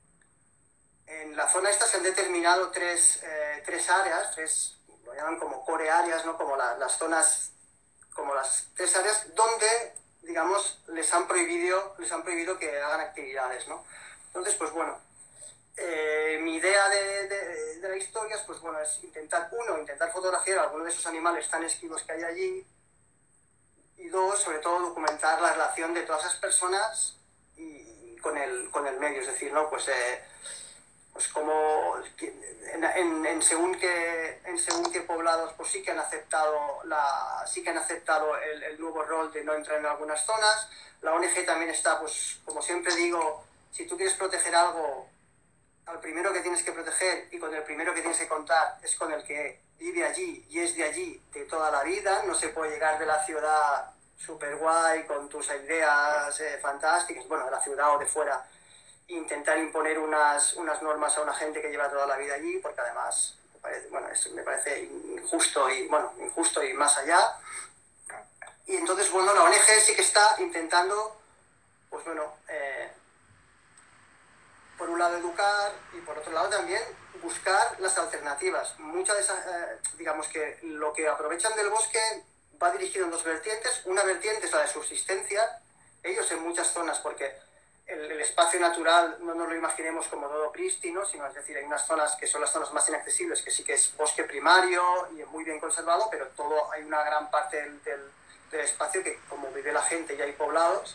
en la zona esta se han determinado tres, eh, tres áreas, tres, lo llaman como core áreas, ¿no? Como la, las zonas, como las tres áreas donde, digamos, les han prohibido, les han prohibido que hagan actividades, ¿no? Entonces, pues bueno, Eh, mi idea de, de, de la historia es, pues, bueno, es intentar, uno, intentar fotografiar algunos de esos animales tan esquivos que hay allí, y dos, sobre todo, documentar la relación de todas esas personas y, y con, el, con el medio, es decir, ¿no? Pues, eh, pues como en, en, en, según qué, en según qué poblados pues sí que han aceptado, la, sí que han aceptado el, el nuevo rol de no entrar en algunas zonas. La O N Ge también está, pues, como siempre digo, si tú quieres proteger algo, al primero que tienes que proteger y con el primero que tienes que contar es con el que vive allí y es de allí de toda la vida. No se puede llegar de la ciudad súper guay con tus ideas eh, fantásticas, bueno, de la ciudad o de fuera, e intentar imponer unas, unas normas a una gente que lleva toda la vida allí, porque además me parece, bueno, eso me parece injusto y, bueno, injusto y más allá. Y entonces, bueno, la O N Ge sí que está intentando, pues bueno, eh, por un lado educar y por otro lado también buscar las alternativas. Muchas de esas, eh, digamos que lo que aprovechan del bosque va dirigido en dos vertientes. Una vertiente es la de subsistencia, ellos en muchas zonas, porque el, el espacio natural no nos lo imaginemos como todo prístino, sino es decir, hay unas zonas que son las zonas más inaccesibles, que sí que es bosque primario y muy bien conservado, pero todo, hay una gran parte del, del, del espacio que, como vive la gente y hay poblados,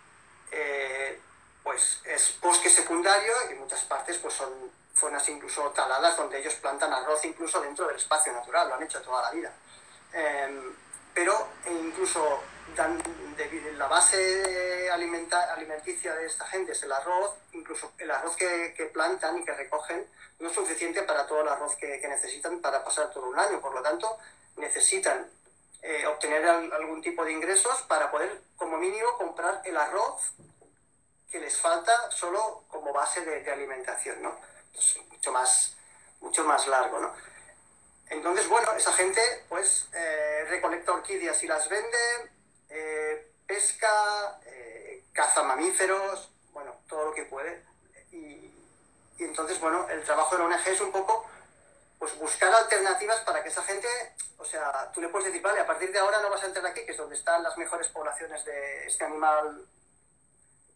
eh, pues es bosque secundario y muchas partes pues son zonas incluso taladas donde ellos plantan arroz incluso dentro del espacio natural, lo han hecho toda la vida. Eh, pero incluso dan, de, la base alimenta, alimenticia de esta gente es el arroz, incluso el arroz que, que plantan y que recogen no es suficiente para todo el arroz que, que necesitan para pasar todo un año, por lo tanto necesitan eh, obtener al, algún tipo de ingresos para poder como mínimo comprar el arroz que les falta solo como base de, de alimentación, ¿no? Es mucho más, mucho más largo, ¿no? Entonces, bueno, esa gente, pues, eh, recolecta orquídeas y las vende, eh, pesca, eh, caza mamíferos, bueno, todo lo que puede. Y, y entonces, bueno, el trabajo de la O N Ge es un poco, pues, buscar alternativas para que esa gente, o sea, tú le puedes decir, vale, a partir de ahora no vas a entrar aquí, que es donde están las mejores poblaciones de este animal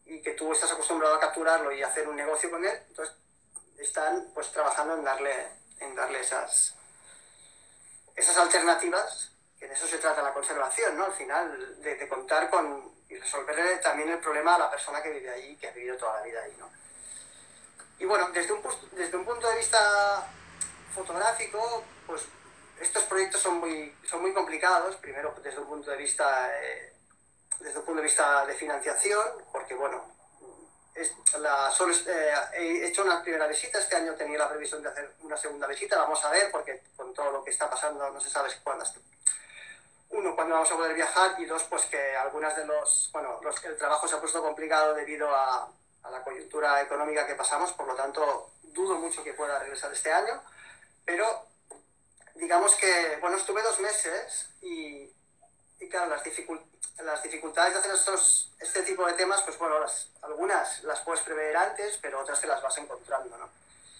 y que tú estás acostumbrado a capturarlo y hacer un negocio con él, entonces están pues trabajando en darle, en darle esas, esas alternativas, que de eso se trata la conservación, ¿no? Al final, de, de contar con y resolverle también el problema a la persona que vive allí, que ha vivido toda la vida ahí, ¿no? Y bueno, desde un, desde un punto de vista fotográfico, pues estos proyectos son muy, son muy complicados, primero desde un punto de vista, eh, desde un punto de vista de financiación, porque bueno, es la, solo, eh, he hecho una primera visita, este año tenía la previsión de hacer una segunda visita, vamos a ver, porque con todo lo que está pasando no se sabe cuándo, uno, cuándo vamos a poder viajar, y dos, pues que algunas de los, bueno, los, el trabajo se ha puesto complicado debido a, a la coyuntura económica que pasamos, por lo tanto dudo mucho que pueda regresar este año, pero digamos que, bueno, estuve dos meses y, y claro, las, dificult las dificultades de hacer estos, este tipo de temas, pues bueno, las, algunas las puedes prever antes, pero otras te las vas encontrando, ¿no?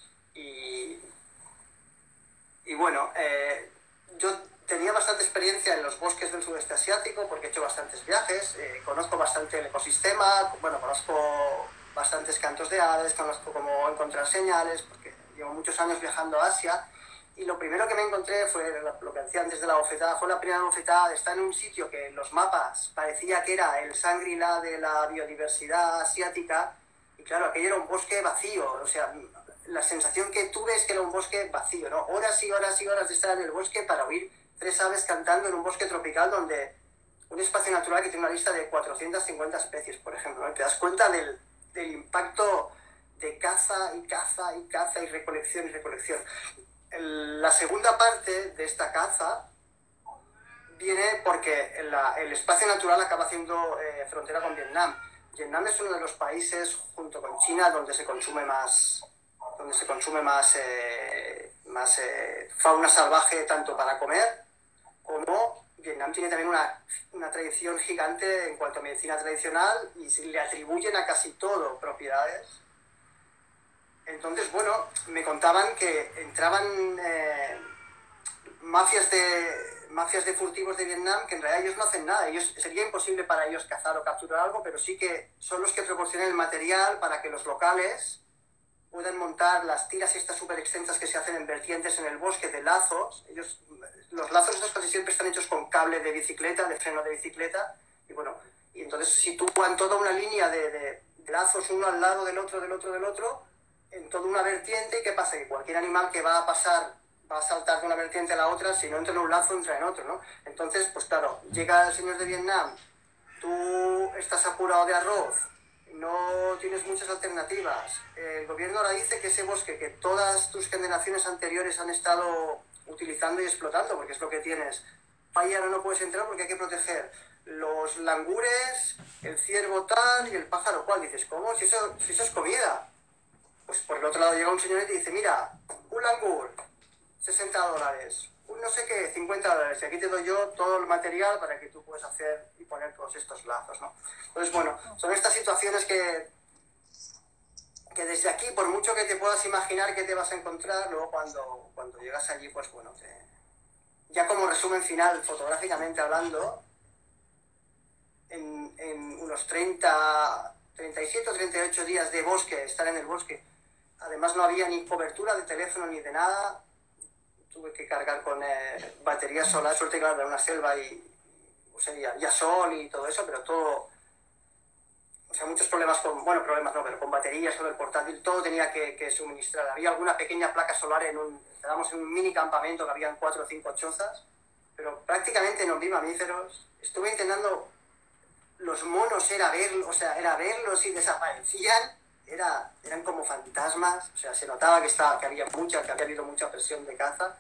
Y, y bueno, eh, yo tenía bastante experiencia en los bosques del sudeste asiático porque he hecho bastantes viajes, eh, conozco bastante el ecosistema, bueno, conozco bastantes cantos de aves, conozco cómo encontrar señales, porque llevo muchos años viajando a Asia. Y lo primero que me encontré fue lo que decía antes de la bofetada, fue la primera bofetada de estar en un sitio que en los mapas parecía que era el Shangri-La de la biodiversidad asiática, y claro, aquello era un bosque vacío, o sea, la sensación que tuve es que era un bosque vacío, ¿no? Horas y horas y horas de estar en el bosque para oír tres aves cantando en un bosque tropical donde un espacio natural que tiene una lista de cuatrocientas cincuenta especies, por ejemplo, ¿no? Te das cuenta del, del impacto de caza y caza y caza y recolección y recolección. El, la segunda parte de esta caza viene porque la, el espacio natural acaba haciendo eh, frontera con Vietnam. Vietnam es uno de los países, junto con China, donde se consume más, donde se consume más, eh, más eh, fauna salvaje, tanto para comer como Vietnam tiene también una, una tradición gigante en cuanto a medicina tradicional y se le atribuyen a casi todo propiedades. Entonces, bueno, me contaban que entraban eh, mafias, de, mafias de furtivos de Vietnam que en realidad ellos no hacen nada. Ellos, sería imposible para ellos cazar o capturar algo, pero sí que son los que proporcionan el material para que los locales puedan montar las tiras estas súper extensas que se hacen en vertientes en el bosque de lazos. Ellos, los lazos estos casi siempre están hechos con cable de bicicleta, de freno de bicicleta, y bueno, y entonces sitúan toda una línea de, de, de lazos uno al lado del otro, del otro, del otro, en toda una vertiente. ¿Y qué pasa? Que cualquier animal que va a pasar, va a saltar de una vertiente a la otra, si no entra en un lazo, entra en otro, ¿no? Entonces, pues claro, llega el señor de Vietnam, tú estás apurado de arroz, no tienes muchas alternativas, el gobierno ahora dice que ese bosque que todas tus generaciones anteriores han estado utilizando y explotando, porque es lo que tienes, ahí ahora no puedes entrar porque hay que proteger los langures, el ciervo tal y el pájaro cual. Dices, ¿cómo? Si eso, si eso es comida. Pues por el otro lado llega un señor y te dice, mira, un langur, sesenta dólares, un no sé qué, cincuenta dólares, y aquí te doy yo todo el material para que tú puedas hacer y poner todos estos lazos, ¿no? Entonces, bueno, son estas situaciones que, que desde aquí, por mucho que te puedas imaginar que te vas a encontrar, luego cuando, cuando llegas allí, pues bueno, te... ya como resumen final, fotográficamente hablando, en, en unos treinta, treinta y siete o treinta y ocho días de bosque, estar en el bosque, además no había ni cobertura de teléfono ni de nada, tuve que cargar con eh, batería solar, suerte claro, era una selva y, o sea, ya, ya sol y todo eso, pero todo, o sea, muchos problemas con, bueno, problemas no, pero con baterías, con el portátil, todo tenía que, que suministrar. Había alguna pequeña placa solar en un, estábamos en un mini campamento que habían cuatro o cinco chozas, pero prácticamente no vi mamíferos. Estuve intentando, los monos era verlos, o sea, era verlos y desaparecían, era, eran como fantasmas, o sea, se notaba que, estaba, que había mucha, que había habido mucha presión de caza.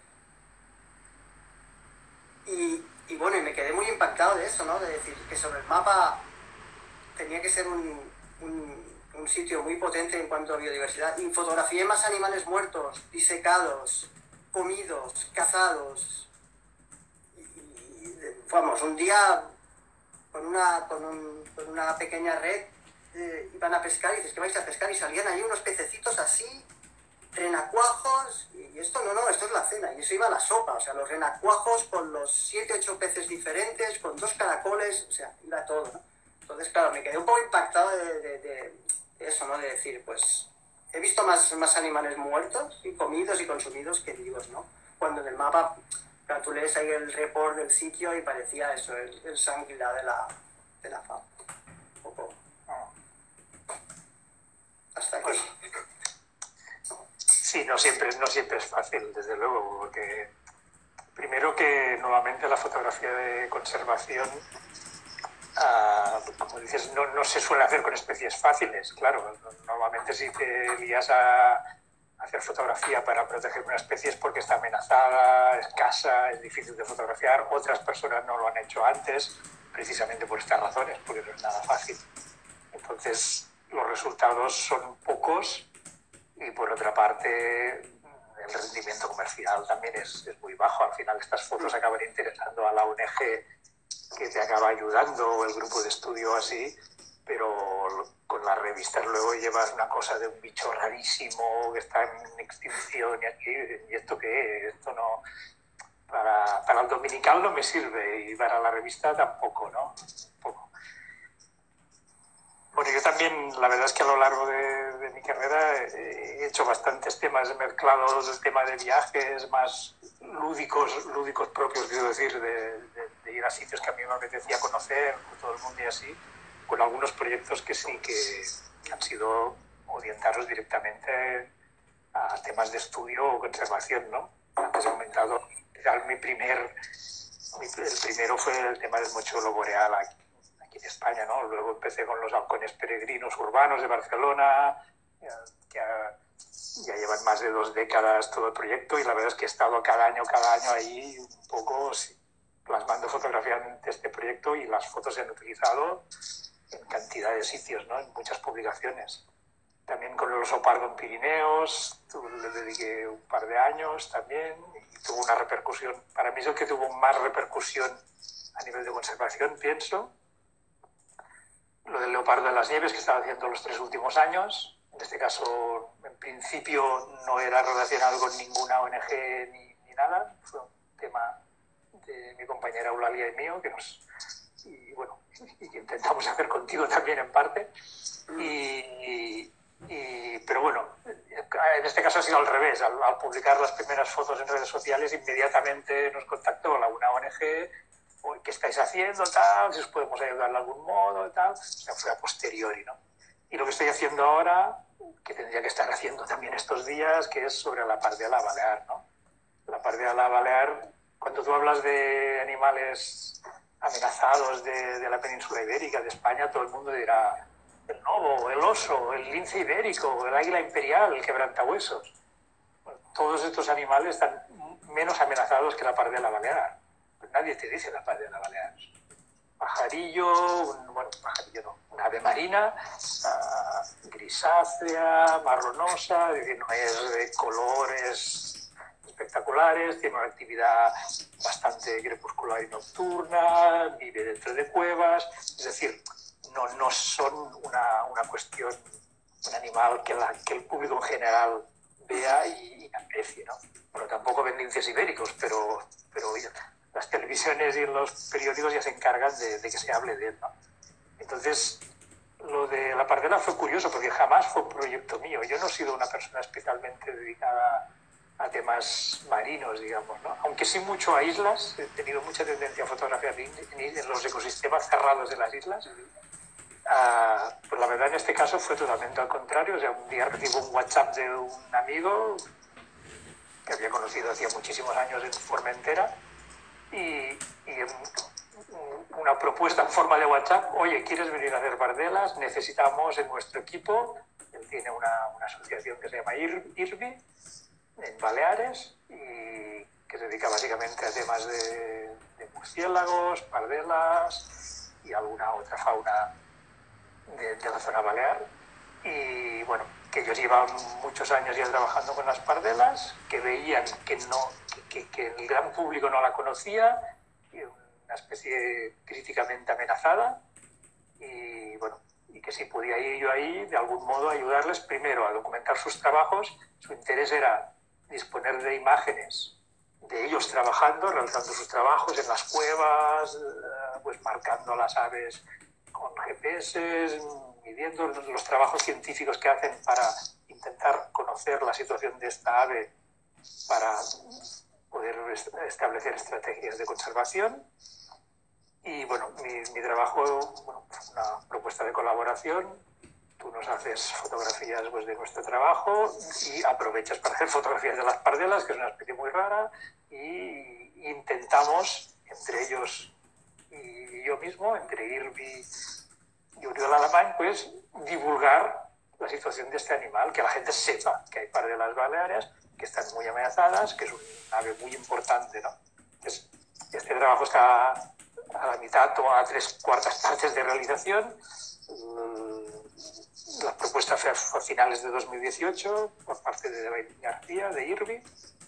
Y, y bueno, y me quedé muy impactado de eso, ¿no? De decir que sobre el mapa tenía que ser un, un, un sitio muy potente en cuanto a biodiversidad. Y fotografié más animales muertos, disecados, comidos, cazados. Y, y, vamos, un día con una, con un, con una pequeña red eh, iban a pescar y dices, ¿qué vais a pescar? Y salían ahí unos pececitos así, renacuajos, y esto no, no, esto es la cena, y eso iba a la sopa, o sea, los renacuajos con los siete, ocho peces diferentes, con dos caracoles, o sea, iba todo, ¿no? Entonces, claro, me quedé un poco impactado de, de, de eso, ¿no? De decir, pues, he visto más, más animales muertos y comidos y consumidos que vivos, ¿no? Cuando en el mapa, claro, tú lees ahí el report del sitio y parecía eso, el, el Shangri-La de la, de la fauna. Un poco. Hasta aquí. Sí, no siempre, no siempre es fácil, desde luego, porque primero que nuevamente la fotografía de conservación, uh, como dices, no, no se suele hacer con especies fáciles, claro. Normalmente si te lías a hacer fotografía para proteger una especie es porque está amenazada, escasa, es difícil de fotografiar. Otras personas no lo han hecho antes, precisamente por estas razones, porque no es nada fácil. Entonces, los resultados son pocos y, por otra parte, el rendimiento comercial también es, es muy bajo. Al final, estas fotos acaban interesando a la O N G que te acaba ayudando, o el grupo de estudio así, pero con las revistas luego llevas una cosa de un bicho rarísimo que está en extinción y aquí, ¿y esto qué es? Esto no... Para, para el dominical no me sirve y para la revista tampoco, ¿no? Poco. Bueno, yo también, la verdad es que a lo largo de, de mi carrera he hecho bastantes temas mezclados, el tema de viajes más lúdicos, lúdicos propios, quiero decir, de, de, de ir a sitios que a mí me apetecía conocer, por todo el mundo y así, con algunos proyectos que sí que han sido orientados directamente a temas de estudio o conservación, ¿no? Antes he comentado, mi primer, mi, el primero fue el tema del mochuelo boreal aquí, aquí en España, ¿no? Luego empecé con los halcones peregrinos urbanos de Barcelona, ya, ya llevan más de dos décadas todo el proyecto y la verdad es que he estado cada año, cada año ahí un poco sí, plasmando fotografías de este proyecto y las fotos se han utilizado en cantidad de sitios, ¿no? En muchas publicaciones. También con el oso pardo en Pirineos, le dediqué un par de años también y tuvo una repercusión. Para mí es el que tuvo más repercusión a nivel de conservación, pienso. Lo del leopardo en las nieves que estaba haciendo los tres últimos años. En este caso, en principio, no era relacionado con ninguna O N G ni, ni nada. Fue un tema de mi compañera Eulalia y mío, que nos... Y bueno, y que intentamos hacer contigo también en parte. Y... Y, pero bueno, en este caso ha sido al revés. Al, al publicar las primeras fotos en redes sociales, inmediatamente nos contactó la, una O N G, ¿qué estáis haciendo? Tal, si os podemos ayudar de algún modo, tal. O sea, fue a posteriori, ¿no? Y lo que estoy haciendo ahora, que tendría que estar haciendo también estos días, que es sobre la pardela balear, ¿no? La pardela balear, cuando tú hablas de animales amenazados de, de la península ibérica, de España, todo el mundo dirá el lobo, el oso, el lince ibérico, el águila imperial, el quebrantahuesos. Bueno, todos estos animales están menos amenazados que la pardela balear. Pues nadie te dice la pardela balear. Pajarillo, un, bueno, pajarillo no, una ave marina, uh, grisácea, marronosa, es decir, no es de colores espectaculares, tiene una actividad bastante crepuscular y nocturna, vive dentro de cuevas, es decir, No, no son una, una cuestión, un animal que, la, que el público en general vea y, y aprecie, ¿no? Bueno, tampoco ven linces ibéricos, pero, pero las televisiones y los periódicos ya se encargan de, de que se hable de él, ¿no? Entonces, lo de la pardela fue curioso porque jamás fue un proyecto mío. Yo no he sido una persona especialmente dedicada a temas marinos, digamos, ¿no? Aunque sí mucho a islas, he tenido mucha tendencia a fotografiar en los ecosistemas cerrados de las islas. Uh, pues la verdad en este caso fue totalmente al contrario. O sea, un día recibo un WhatsApp de un amigo que había conocido hacía muchísimos años en Formentera y, y una propuesta en forma de WhatsApp: oye, ¿quieres venir a hacer pardelas? Necesitamos en nuestro equipo. Él tiene una, una asociación que se llama IRBI en Baleares y que se dedica básicamente a temas de, de murciélagos, pardelas y alguna otra fauna De, de la zona balear. Y bueno, que ellos llevan muchos años ya trabajando con las pardelas, que veían que, no, que, que el gran público no la conocía, y una especie críticamente amenazada, y bueno, y que si podía ir yo ahí de algún modo ayudarles primero a documentar sus trabajos. Su interés era disponer de imágenes de ellos trabajando, realizando sus trabajos en las cuevas, pues marcando las aves con G P S, midiendo los trabajos científicos que hacen para intentar conocer la situación de esta ave para poder establecer estrategias de conservación. Y bueno, mi, mi trabajo, bueno, una propuesta de colaboración. Tú nos haces fotografías pues, de nuestro trabajo y aprovechas para hacer fotografías de las pardelas, que es una especie muy rara, y intentamos, entre ellos y yo mismo, entre Irvi y Oriol Alemany, pues divulgar la situación de este animal, que la gente sepa que hay pardelas baleares, que están muy amenazadas, que es un ave muy importante, ¿no? Entonces, este trabajo está a la mitad o a tres cuartas partes de realización. La propuesta fue a finales de dos mil dieciocho por parte de David García, de Irvi.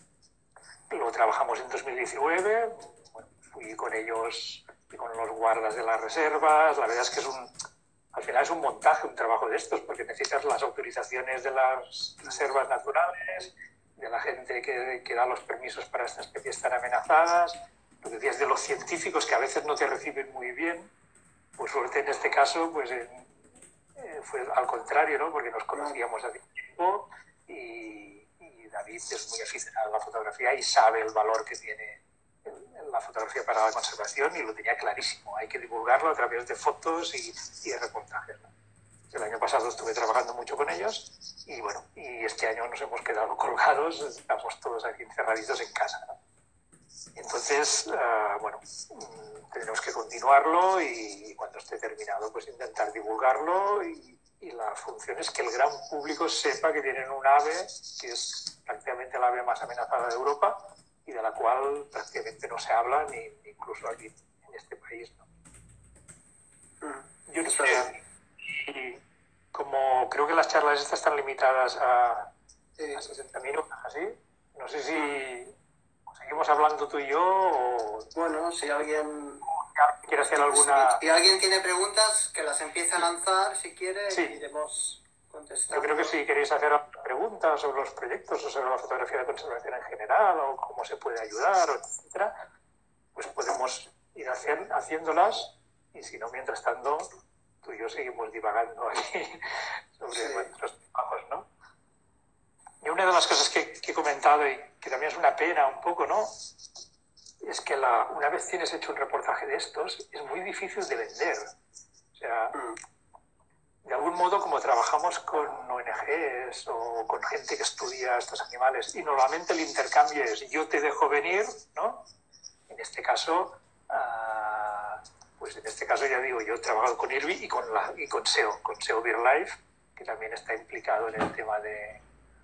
Lo trabajamos en dos mil diecinueve. Bueno, fui con ellos y con los guardas de las reservas. La verdad es que es un, al final es un montaje, un trabajo de estos, porque necesitas las autorizaciones de las reservas naturales, de la gente que, que da los permisos para estas especies tan amenazadas. Lo que decías de los científicos que a veces no te reciben muy bien. Por suerte en este caso, pues en, eh, fue al contrario, ¿no? Porque nos conocíamos hace tiempo y, y David es muy aficionado a la fotografía y sabe el valor que tiene el, la fotografía para la conservación y lo tenía clarísimo. Hay que divulgarlo a través de fotos y, y de reportajes, ¿no? El año pasado estuve trabajando mucho con ellos y bueno, y este año nos hemos quedado colgados, estamos todos aquí encerraditos en casa, ¿no? Entonces, uh, bueno, tenemos que continuarlo y cuando esté terminado, pues intentar divulgarlo y, y la función es que el gran público sepa que tienen un ave que es prácticamente la ave más amenazada de Europa y de la cual prácticamente no se habla ni, ni incluso aquí en este país, ¿no? Yo no sé, y como creo que las charlas estas están limitadas a, a sesenta minutos, así, no sé si seguimos hablando tú y yo o... Bueno, si alguien quiere hacer alguna... Si, si alguien tiene preguntas, que las empiece a lanzar, si quiere, sí. y iremos contestando. Yo creo que si queréis hacer preguntas sobre los proyectos o sobre la fotografía de conservación en general o cómo se puede ayudar, etcétera, pues podemos ir hacer, haciéndolas y si no, mientras tanto, tú y yo seguimos divagando aquí sobre sí. nuestros trabajos, ¿no? Y una de las cosas que, que he comentado y que también es una pena un poco, ¿no? Es que la, una vez tienes hecho un reportaje de estos, es muy difícil de vender. O sea, de algún modo, como trabajamos con O N Ges o con gente que estudia estos animales, y normalmente el intercambio es yo te dejo venir, ¿no? En este caso, uh, pues en este caso ya digo, yo he trabajado con Irvi y con, la, y con S E O, con S E O BirdLife, que también está implicado en el tema de...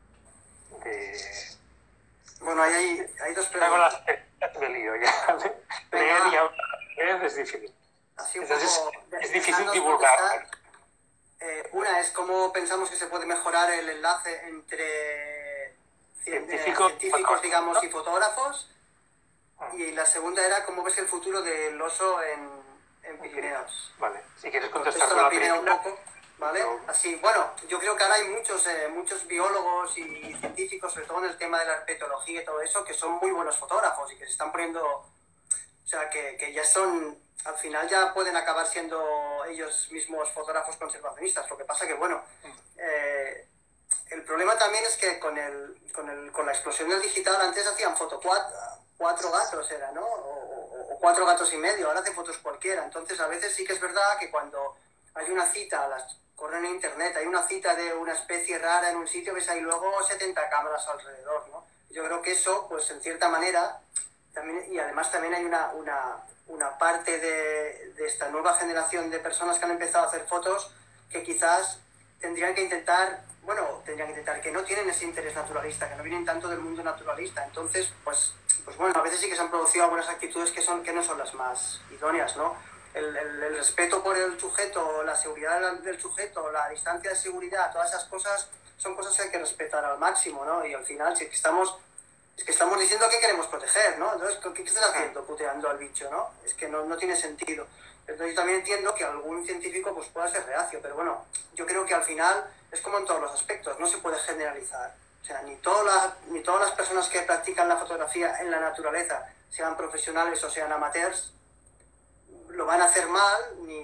de bueno, ahí hay, hay dos preguntas. Me lío ya. Leer y hablar es difícil. Así un Entonces, poco es difícil divulgar. Eh, una es cómo pensamos que se puede mejorar el enlace entre científicos, científicos digamos, y fotógrafos. Y la segunda era cómo ves el futuro del oso en, en Pirineos. Vale, si quieres contestar la la primera un primera. poco. ¿Vale? Así, bueno, yo creo que ahora hay muchos, eh, muchos biólogos y científicos, sobre todo en el tema de la herpetología y todo eso, que son muy buenos fotógrafos y que se están poniendo, o sea, que, que ya son, al final ya pueden acabar siendo ellos mismos fotógrafos conservacionistas. Lo que pasa que, bueno, eh, el problema también es que con, el, con, el, con la explosión del digital antes hacían foto cuatro, cuatro gatos, era, ¿no? O, o, o cuatro gatos y medio, ahora hacen fotos cualquiera. Entonces, a veces sí que es verdad que cuando hay una cita, las corren en internet, hay una cita de una especie rara en un sitio, ves ahí luego setenta cámaras alrededor, ¿no? Yo creo que eso, pues en cierta manera, también, y además también hay una, una, una parte de, de esta nueva generación de personas que han empezado a hacer fotos que quizás tendrían que intentar, bueno, tendrían que intentar, que no tienen ese interés naturalista, que no vienen tanto del mundo naturalista. Entonces, pues, pues bueno, a veces sí que se han producido algunas actitudes que, son, que no son las más idóneas, ¿no? El, el, el respeto por el sujeto, la seguridad del sujeto, la distancia de seguridad, todas esas cosas son cosas que hay que respetar al máximo, ¿no? Y al final, si es que estamos, es que estamos diciendo que queremos proteger, ¿no? Entonces, ¿qué, qué estás haciendo puteando al bicho, no? Es que no, no tiene sentido. Entonces, yo también entiendo que algún científico pues, pueda ser reacio, pero bueno, yo creo que al final es como en todos los aspectos, no se puede generalizar. O sea, ni todas las, ni todas las personas que practican la fotografía en la naturaleza, sean profesionales o sean amateurs, lo van a hacer mal, ni, ni, ni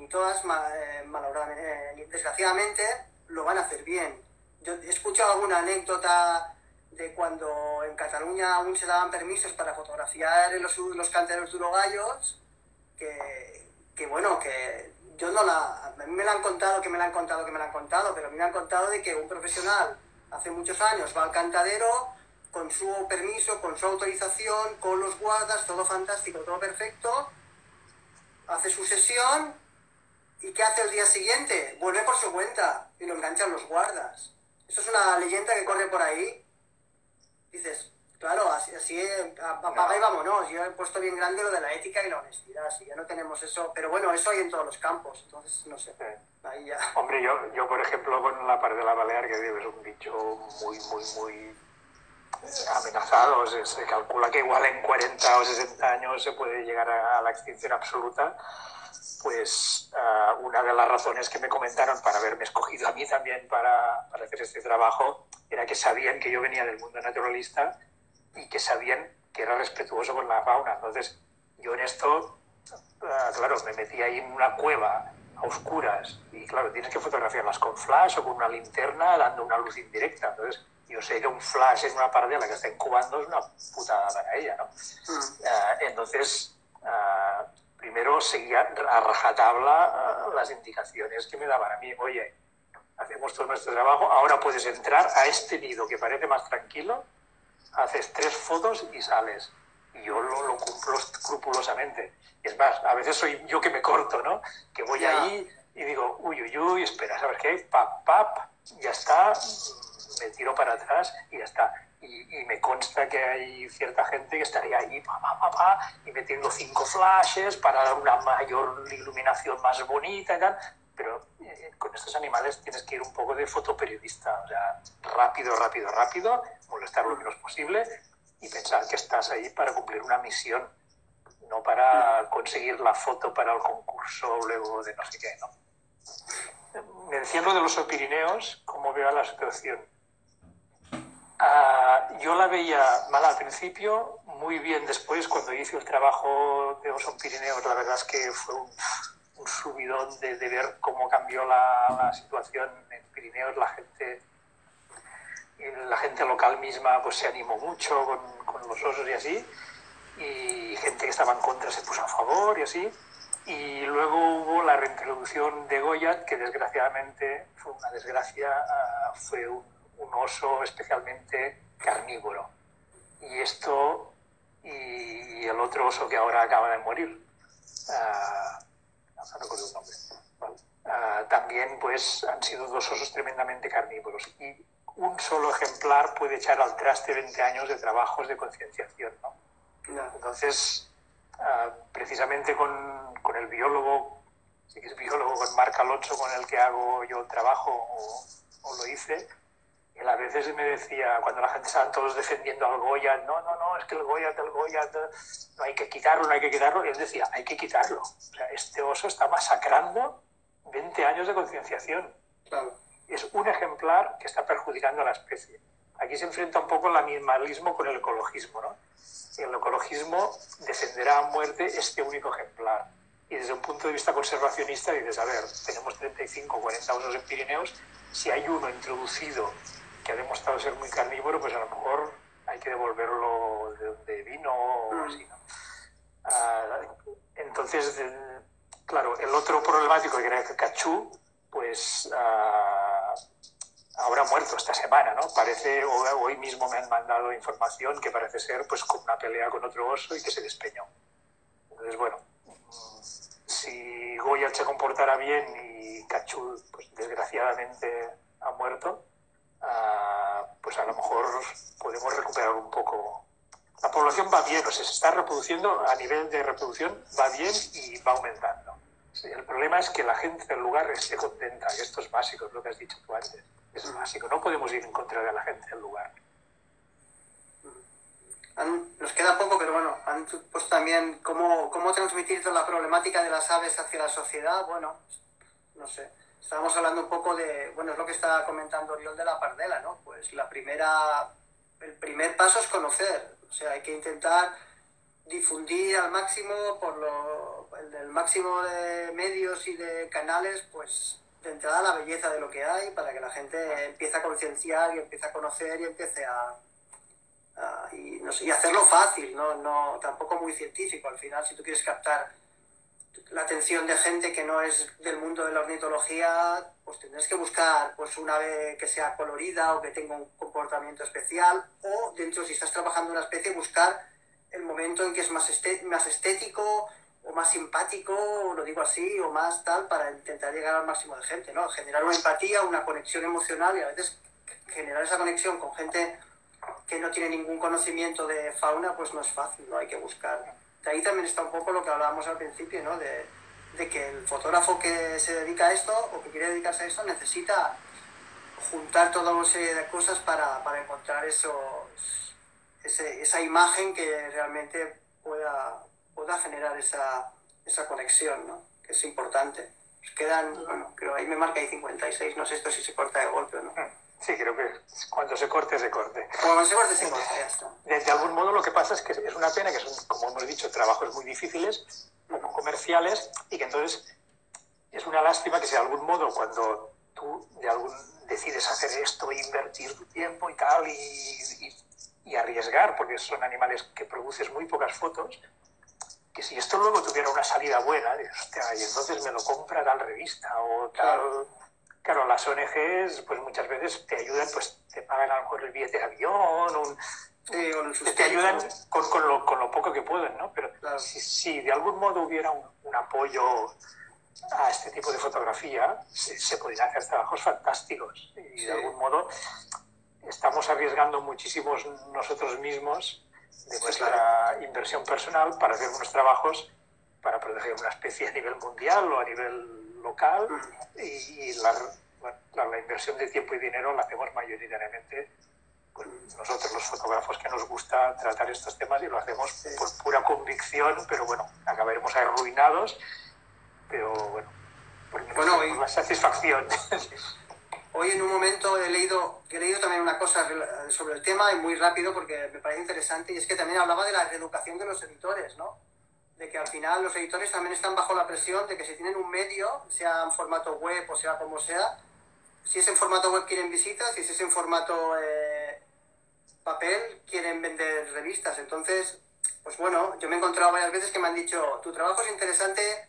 todas, eh, malauradamente, eh, desgraciadamente, lo van a hacer bien. Yo he escuchado alguna anécdota de cuando en Cataluña aún se daban permisos para fotografiar los, los canteros de urogallos, que, que bueno, que yo no la... A mí me la han contado, que me la han contado, que me la han contado, pero a mí me han contado de que un profesional hace muchos años va al cantadero con su permiso, con su autorización, con los guardas, todo fantástico, todo perfecto, hace su sesión y ¿qué hace el día siguiente? Vuelve por su cuenta y lo enganchan los guardas. Eso es una leyenda que corre por ahí. Dices, claro, así, así apaga y vámonos. Yo he puesto bien grande lo de la ética y la honestidad, si ya no tenemos eso, pero bueno, eso hay en todos los campos, entonces no sé, ahí ya. Hombre, yo, yo por ejemplo con la pardela balear, que digo, es un bicho muy, muy, muy amenazado, se, se calcula que igual en cuarenta o sesenta años se puede llegar a, a la extinción absoluta. Pues uh, una de las razones que me comentaron para haberme escogido a mí también para, para hacer este trabajo era que sabían que yo venía del mundo naturalista y que sabían que era respetuoso con la fauna. Entonces yo en esto, uh, claro, me metí ahí en una cueva a oscuras y claro, tienes que fotografiarlas con flash o con una linterna dando una luz indirecta. Entonces yo sé que un flash en una pardela que está incubando es una putada para ella, ¿no? Uh, entonces... Uh, primero seguía a rajatabla uh, las indicaciones que me daban a mí. Oye, hacemos todo nuestro trabajo, ahora puedes entrar a este nido que parece más tranquilo, haces tres fotos y sales. Y yo lo, lo cumplo escrupulosamente. Es más, a veces soy yo que me corto, ¿no? Que voy yeah. ahí y digo, uy, uy, uy, espera, ¿sabes qué? Pap, pap, ya está, me tiro para atrás y ya está. Y, y me consta que hay cierta gente que estaría ahí pa, pa, pa, pa, y metiendo cinco flashes para dar una mayor iluminación más bonita y tal, pero eh, con estos animales tienes que ir un poco de fotoperiodista, o sea, rápido, rápido, rápido, molestar lo menos posible y pensar que estás ahí para cumplir una misión, no para conseguir la foto para el concurso luego de no sé qué, ¿no? Menciono lo de los Pirineos, cómo veo la situación. Uh, yo la veía mal al principio, muy bien después, cuando hice el trabajo de Oso en Pirineos, la verdad es que fue un, un subidón de, de ver cómo cambió la, la situación en Pirineos, la gente, la gente local misma pues se animó mucho con, con los osos y así, y gente que estaba en contra se puso a favor y así, y luego hubo la reintroducción de Goya, que desgraciadamente fue una desgracia, uh, fue un un oso especialmente carnívoro. Y esto, y el otro oso que ahora acaba de morir, uh, no recuerdo el nombre, vale. uh, también pues han sido dos osos tremendamente carnívoros. Y un solo ejemplar puede echar al traste veinte años de trabajos de concienciación, ¿no? No. Entonces, uh, precisamente con, con el biólogo, sí que es biólogo, con Marc Alonso, con el que hago yo el trabajo, o, o lo hice, él a veces me decía, cuando la gente estaban todos defendiendo al Goya, no, no, no, es que el Goya, el Goya, no hay que quitarlo, no hay que quitarlo. Él decía, hay que quitarlo. O sea, este oso está masacrando veinte años de concienciación. Claro. Es un ejemplar que está perjudicando a la especie. Aquí se enfrenta un poco el animalismo con el ecologismo, ¿no? Y el ecologismo defenderá a muerte este único ejemplar. Y desde un punto de vista conservacionista dices, a ver, tenemos treinta y cinco o cuarenta osos en Pirineos, si hay uno introducido que ha demostrado ser muy carnívoro, pues a lo mejor hay que devolverlo de donde vino o así, ¿no? Uh, entonces, el, claro, el otro problemático que era el cachú, pues uh, ahora ha muerto esta semana, ¿no? Parece, hoy mismo me han mandado información que parece ser pues con una pelea con otro oso y que se despeñó. Entonces, bueno, si Goya se comportara bien y cachú, pues desgraciadamente ha muerto, Uh, pues a lo mejor podemos recuperar un poco. La población va bien, o sea, se está reproduciendo, a nivel de reproducción va bien y va aumentando. Sí, el problema es que la gente del lugar esté contenta, y esto es básico, es lo que has dicho tú antes, es básico, no podemos ir en contra de la gente del lugar. Han, nos queda poco, pero bueno, han puesto también cómo, cómo transmitir toda la problemática de las aves hacia la sociedad, bueno, no sé. Estábamos hablando un poco de, bueno, es lo que está comentando Oriol de la pardela, ¿no? Pues la primera, el primer paso es conocer, o sea, hay que intentar difundir al máximo por lo, el, el, máximo de medios y de canales, pues de entrada la belleza de lo que hay, para que la gente empiece a concienciar y empiece a conocer y empiece a... a y, no sé, y hacerlo fácil, ¿no? No, tampoco muy científico. Al final, si tú quieres captar la atención de gente que no es del mundo de la ornitología, pues tendrás que buscar pues una ave que sea colorida o que tenga un comportamiento especial, o dentro, si estás trabajando una especie, buscar el momento en que es más, esté, más estético o más simpático, o lo digo así, o más tal, para intentar llegar al máximo de gente, ¿no? Generar una empatía, una conexión emocional, y a veces generar esa conexión con gente que no tiene ningún conocimiento de fauna, pues no es fácil, ¿no? Hay que buscar. De ahí también está un poco lo que hablábamos al principio, ¿no? De, de que el fotógrafo que se dedica a esto o que quiere dedicarse a esto necesita juntar toda una serie de cosas para, para encontrar esos, ese, esa imagen que realmente pueda, pueda generar esa, esa conexión, ¿no? Que es importante. Pues quedan, bueno, creo ahí me marca ahí cincuenta y seis, no sé esto si se corta de golpe o no. Sí, creo que cuando se corte, se corte. Cuando se corte, se corte, ya está. De, de algún modo lo que pasa es que es una pena que son, como hemos dicho, trabajos muy difíciles, poco comerciales, y que entonces es una lástima que si de algún modo cuando tú de algún, decides hacer esto, invertir tu tiempo y tal, y, y, y arriesgar, porque son animales que produces muy pocas fotos, que si esto luego tuviera una salida buena, dices, hostia, y entonces me lo compra tal revista o tal... Claro, las O N Ges pues muchas veces te ayudan, pues te pagan a lo mejor el billete de avión, un, sí, con te, te ayudan con, con, lo, con lo poco que pueden, ¿no? Pero claro. si, si de algún modo hubiera un, un apoyo a este tipo de fotografía, se, se podrían hacer trabajos fantásticos. Y sí. de algún modo estamos arriesgando muchísimos nosotros mismos de nuestra sí, claro. inversión personal para hacer unos trabajos para proteger una especie a nivel mundial o a nivel local, y la, la, la inversión de tiempo y dinero la hacemos mayoritariamente pues, nosotros los fotógrafos que nos gusta tratar estos temas, y lo hacemos sí. por pura convicción, pero bueno, acabaremos arruinados, pero bueno, por bueno, hoy, la satisfacción. Hoy en un momento he leído, he leído también una cosa sobre el tema, y muy rápido porque me parece interesante, y es que también hablaba de la reeducación de los editores, ¿no? De que al final los editores también están bajo la presión de que si tienen un medio, sea en formato web o sea como sea, si es en formato web quieren visitas, y si es en formato eh, papel quieren vender revistas. Entonces, pues bueno, yo me he encontrado varias veces que me han dicho, tu trabajo es interesante,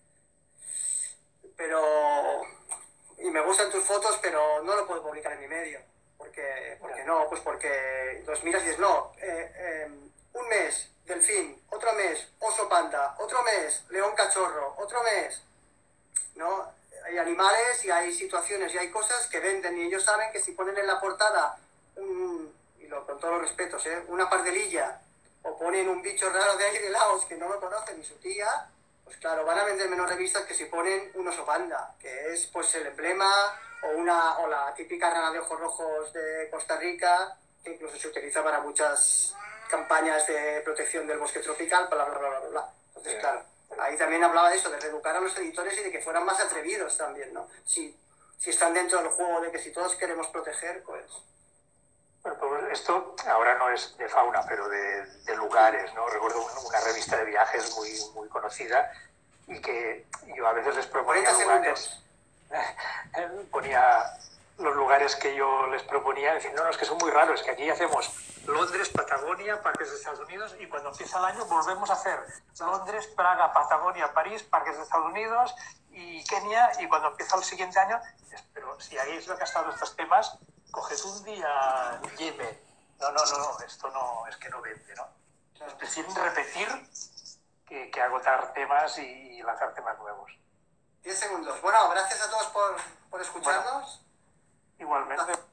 pero... y me gustan tus fotos, pero no lo puedo publicar en mi medio. Porque, porque no, pues porque los miras y dices, no, eh, eh, un mes... delfín, otro mes, oso panda, otro mes, león cachorro, otro mes, ¿no? Hay animales y hay situaciones y hay cosas que venden, y ellos saben que si ponen en la portada, un, y lo, con todos los respetos, ¿eh? una pardelilla, o ponen un bicho raro de ahí de Laos que no lo conocen ni su tía, pues claro, van a vender menos revistas que si ponen un oso panda, que es pues el emblema, o, una, o la típica rana de ojos rojos de Costa Rica, que incluso se utiliza para muchas campañas de protección del bosque tropical, bla, bla, bla, bla, bla. Entonces, sí. claro, ahí también hablaba de eso, de reeducar a los editores y de que fueran más atrevidos también, ¿no? Si, si están dentro del juego de que si todos queremos proteger, pues... Bueno, pues esto ahora no es de fauna, pero de, de lugares, ¿no? Recuerdo una revista de viajes muy, muy conocida, y que yo a veces les proponía lugares... ponía los lugares que yo les proponía, decir, no, no, es que son muy raros, es que aquí hacemos Londres, Patagonia, parques de Estados Unidos, y cuando empieza el año volvemos a hacer Londres, Praga, Patagonia, París, parques de Estados Unidos y Kenia, y cuando empieza el siguiente año, pero si ahí es lo que ha estado estos temas, coged un día Yemen. No, no, no, no, esto no, es que no vende, ¿no? Prefieren repetir que, que agotar temas y, y lanzar temas nuevos. diez segundos. Bueno, gracias a todos por, por escucharnos. Bueno, igualmente.